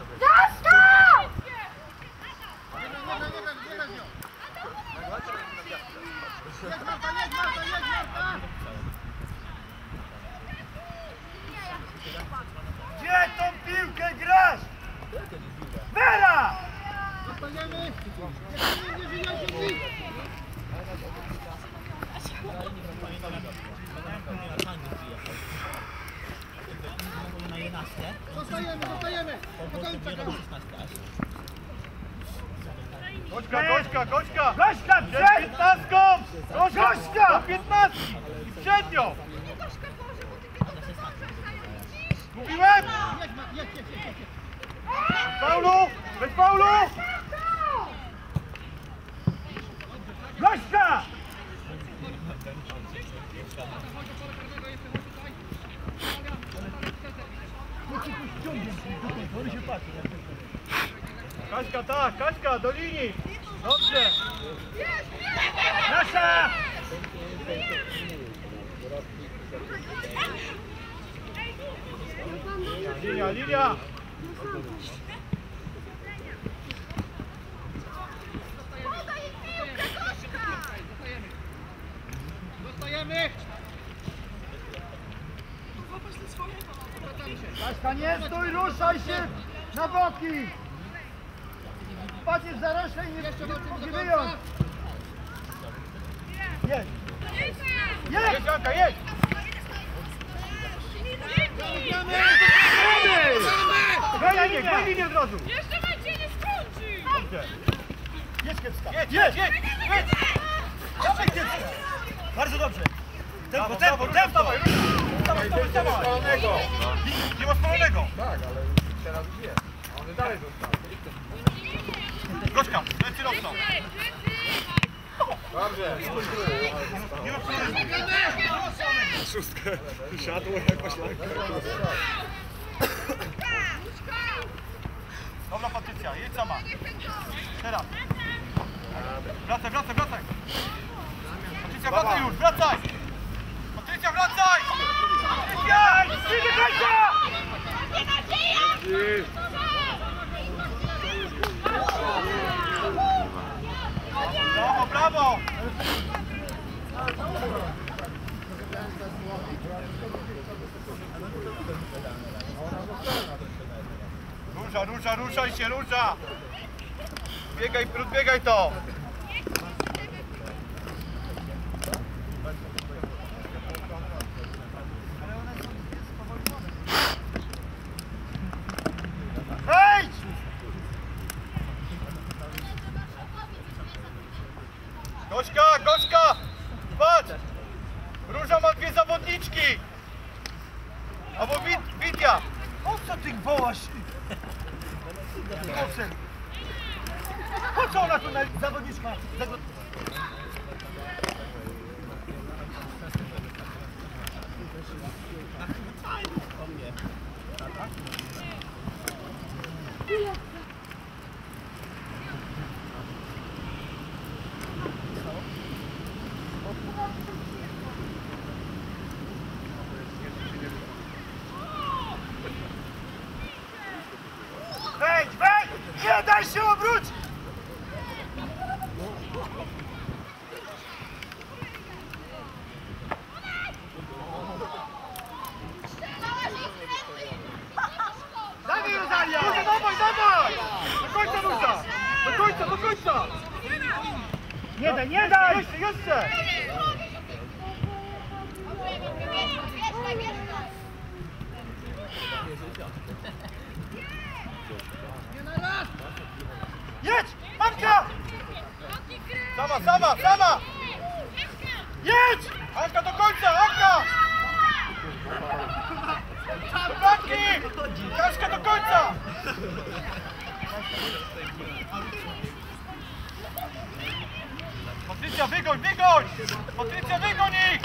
Jedź Marta! Gdzie tą piłkę grasz? Vera! Zostajemy! Nie żyjecie nic! Zostajemy! Do końca! Gośka! Przed 15! Gośka! Do 15! I przed nią! Mówiłem? Jedź! Faulu! Bez faulu! Gośka! Kaśka, tak, Kaśka, do linii! Dobrze! Nasza! Linia! Zostajemy! Kaśka, nie stój, ruszaj się na boki! Patrz, zarośle i nie mogę wyjąć! Jedź! Jedź, Anka, jedź! Daj linię od razu! Jeszcze macie nie skończy! Dobrze! Jedź, Kiepska! Jedź! Dawaj, Kiepska! Bardzo dobrze! Tempo! Dawaj! Nie ma spalonego! Tak, ale teraz wie. A one dalej zostały. Gośka, lecę rosną! Dobrze. Nie ma spalonego! Szóstkę siadło jakoś lekko. Dobra, Patrycja, jedź sama! Teraz! Wracaj! Patrycja, wracaj już, wracaj! Patrycja, wracaj! Patrycja! Idzie Kasia! Brawo! Ruszaj się! Biegaj to! Hej! Gośka! Patrz! Róża ma dwie zawodniczki! Albo Widia! Po co ty wołasz? Po co ona tu zawodniczka? Wejdź! Nie daj się obrócić! Dawaj, Rosalia! Dawaj! Do końca! Nie daj! Jeszcze! Jedź! Anka! Sama! Jedź! Anka do końca, Anka! Do bramki! Kaśka do końca! Patrycja, wygoń, wygoń! Patrycja, wygoń ich!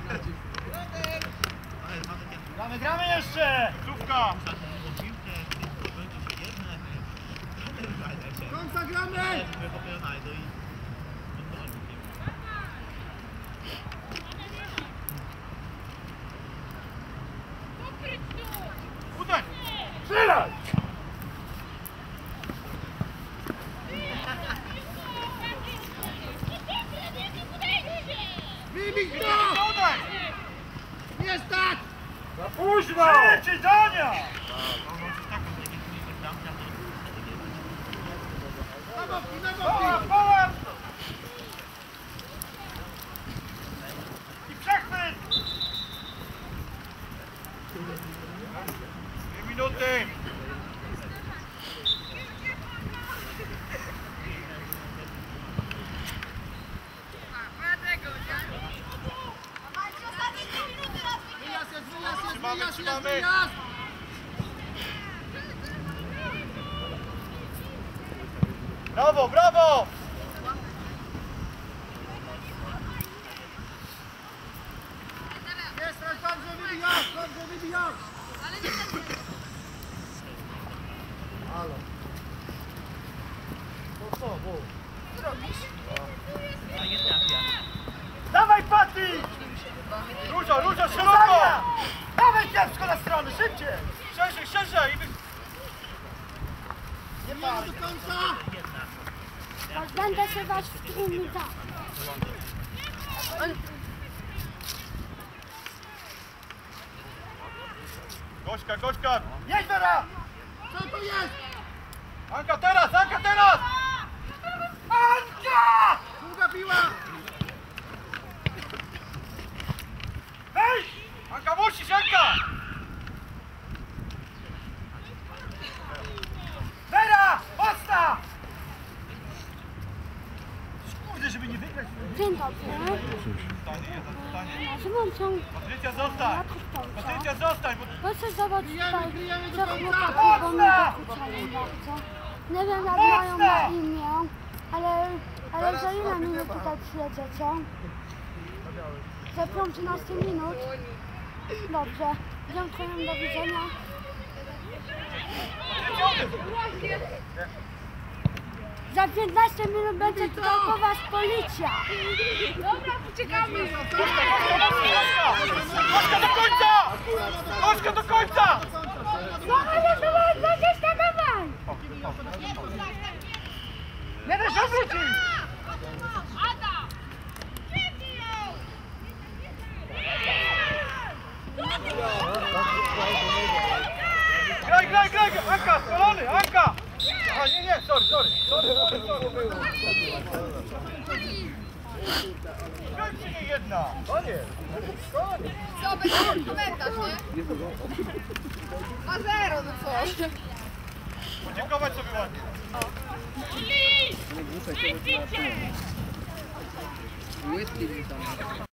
Gramy, gramy jeszcze! Żówka! Końca gramy! Uderz! Strzelaj! Wybij to! Uderz! Nie stać! Za późno! Trzeci Dania! Na boki, na Połap, boki! połap! I przechwyt! 2 minuty! Wyjazd jest, wyjazd jest, Trzymamy, wyjazd jest, trzymamy. wyjazd! Brawo, brawo! Jest, dobrze wybijasz, dobrze wybijasz! Halo. To co, bo? Dawaj, Paty! Róża, Róża, szeroko! Dawaj kiepsko na stronę, szybciej! Szerzej, szerzej! Nie ma do końca! Tak będę się was w tłumie tak. Gośka, Gośka! Jedź, Wera! Co to jest? Anka teraz, Anka teraz! Anka! Długa piła! Weź! Anka, musisz, Anka! Wera! Mocna! Kurde, żeby nie wygrać. Dzień dobry. Pytanie, jedno pytanie. Nazywam się Patrycja, zostań! Patrycja, zostań! Bo... Proszę zobaczyć tutaj, kryjemy do że końca. chłopaki, bo mnie dokuczają bardzo. Nie wiem jak mają na imię, ale za ile minut tutaj przyjedziecie? Za 15 minut? Dobrze. Dziękuję, do widzenia. Za 15 minut będzie tutaj po was policja. Dobra, uciekamy! Gośka do końca! Gośka do końca! Dawaj, 20, dawaj! Nie da się wrócić! Ada! Szybciej ją! Graj, graj, graj! Anka, spalony! Anka! A nie, nie, sorry. Kończy nie jedna! Koniec! Co, będzie komentarz, nie? 2-0, no co? Podziękować sobie ładnie. Lis! Wyjdźcie!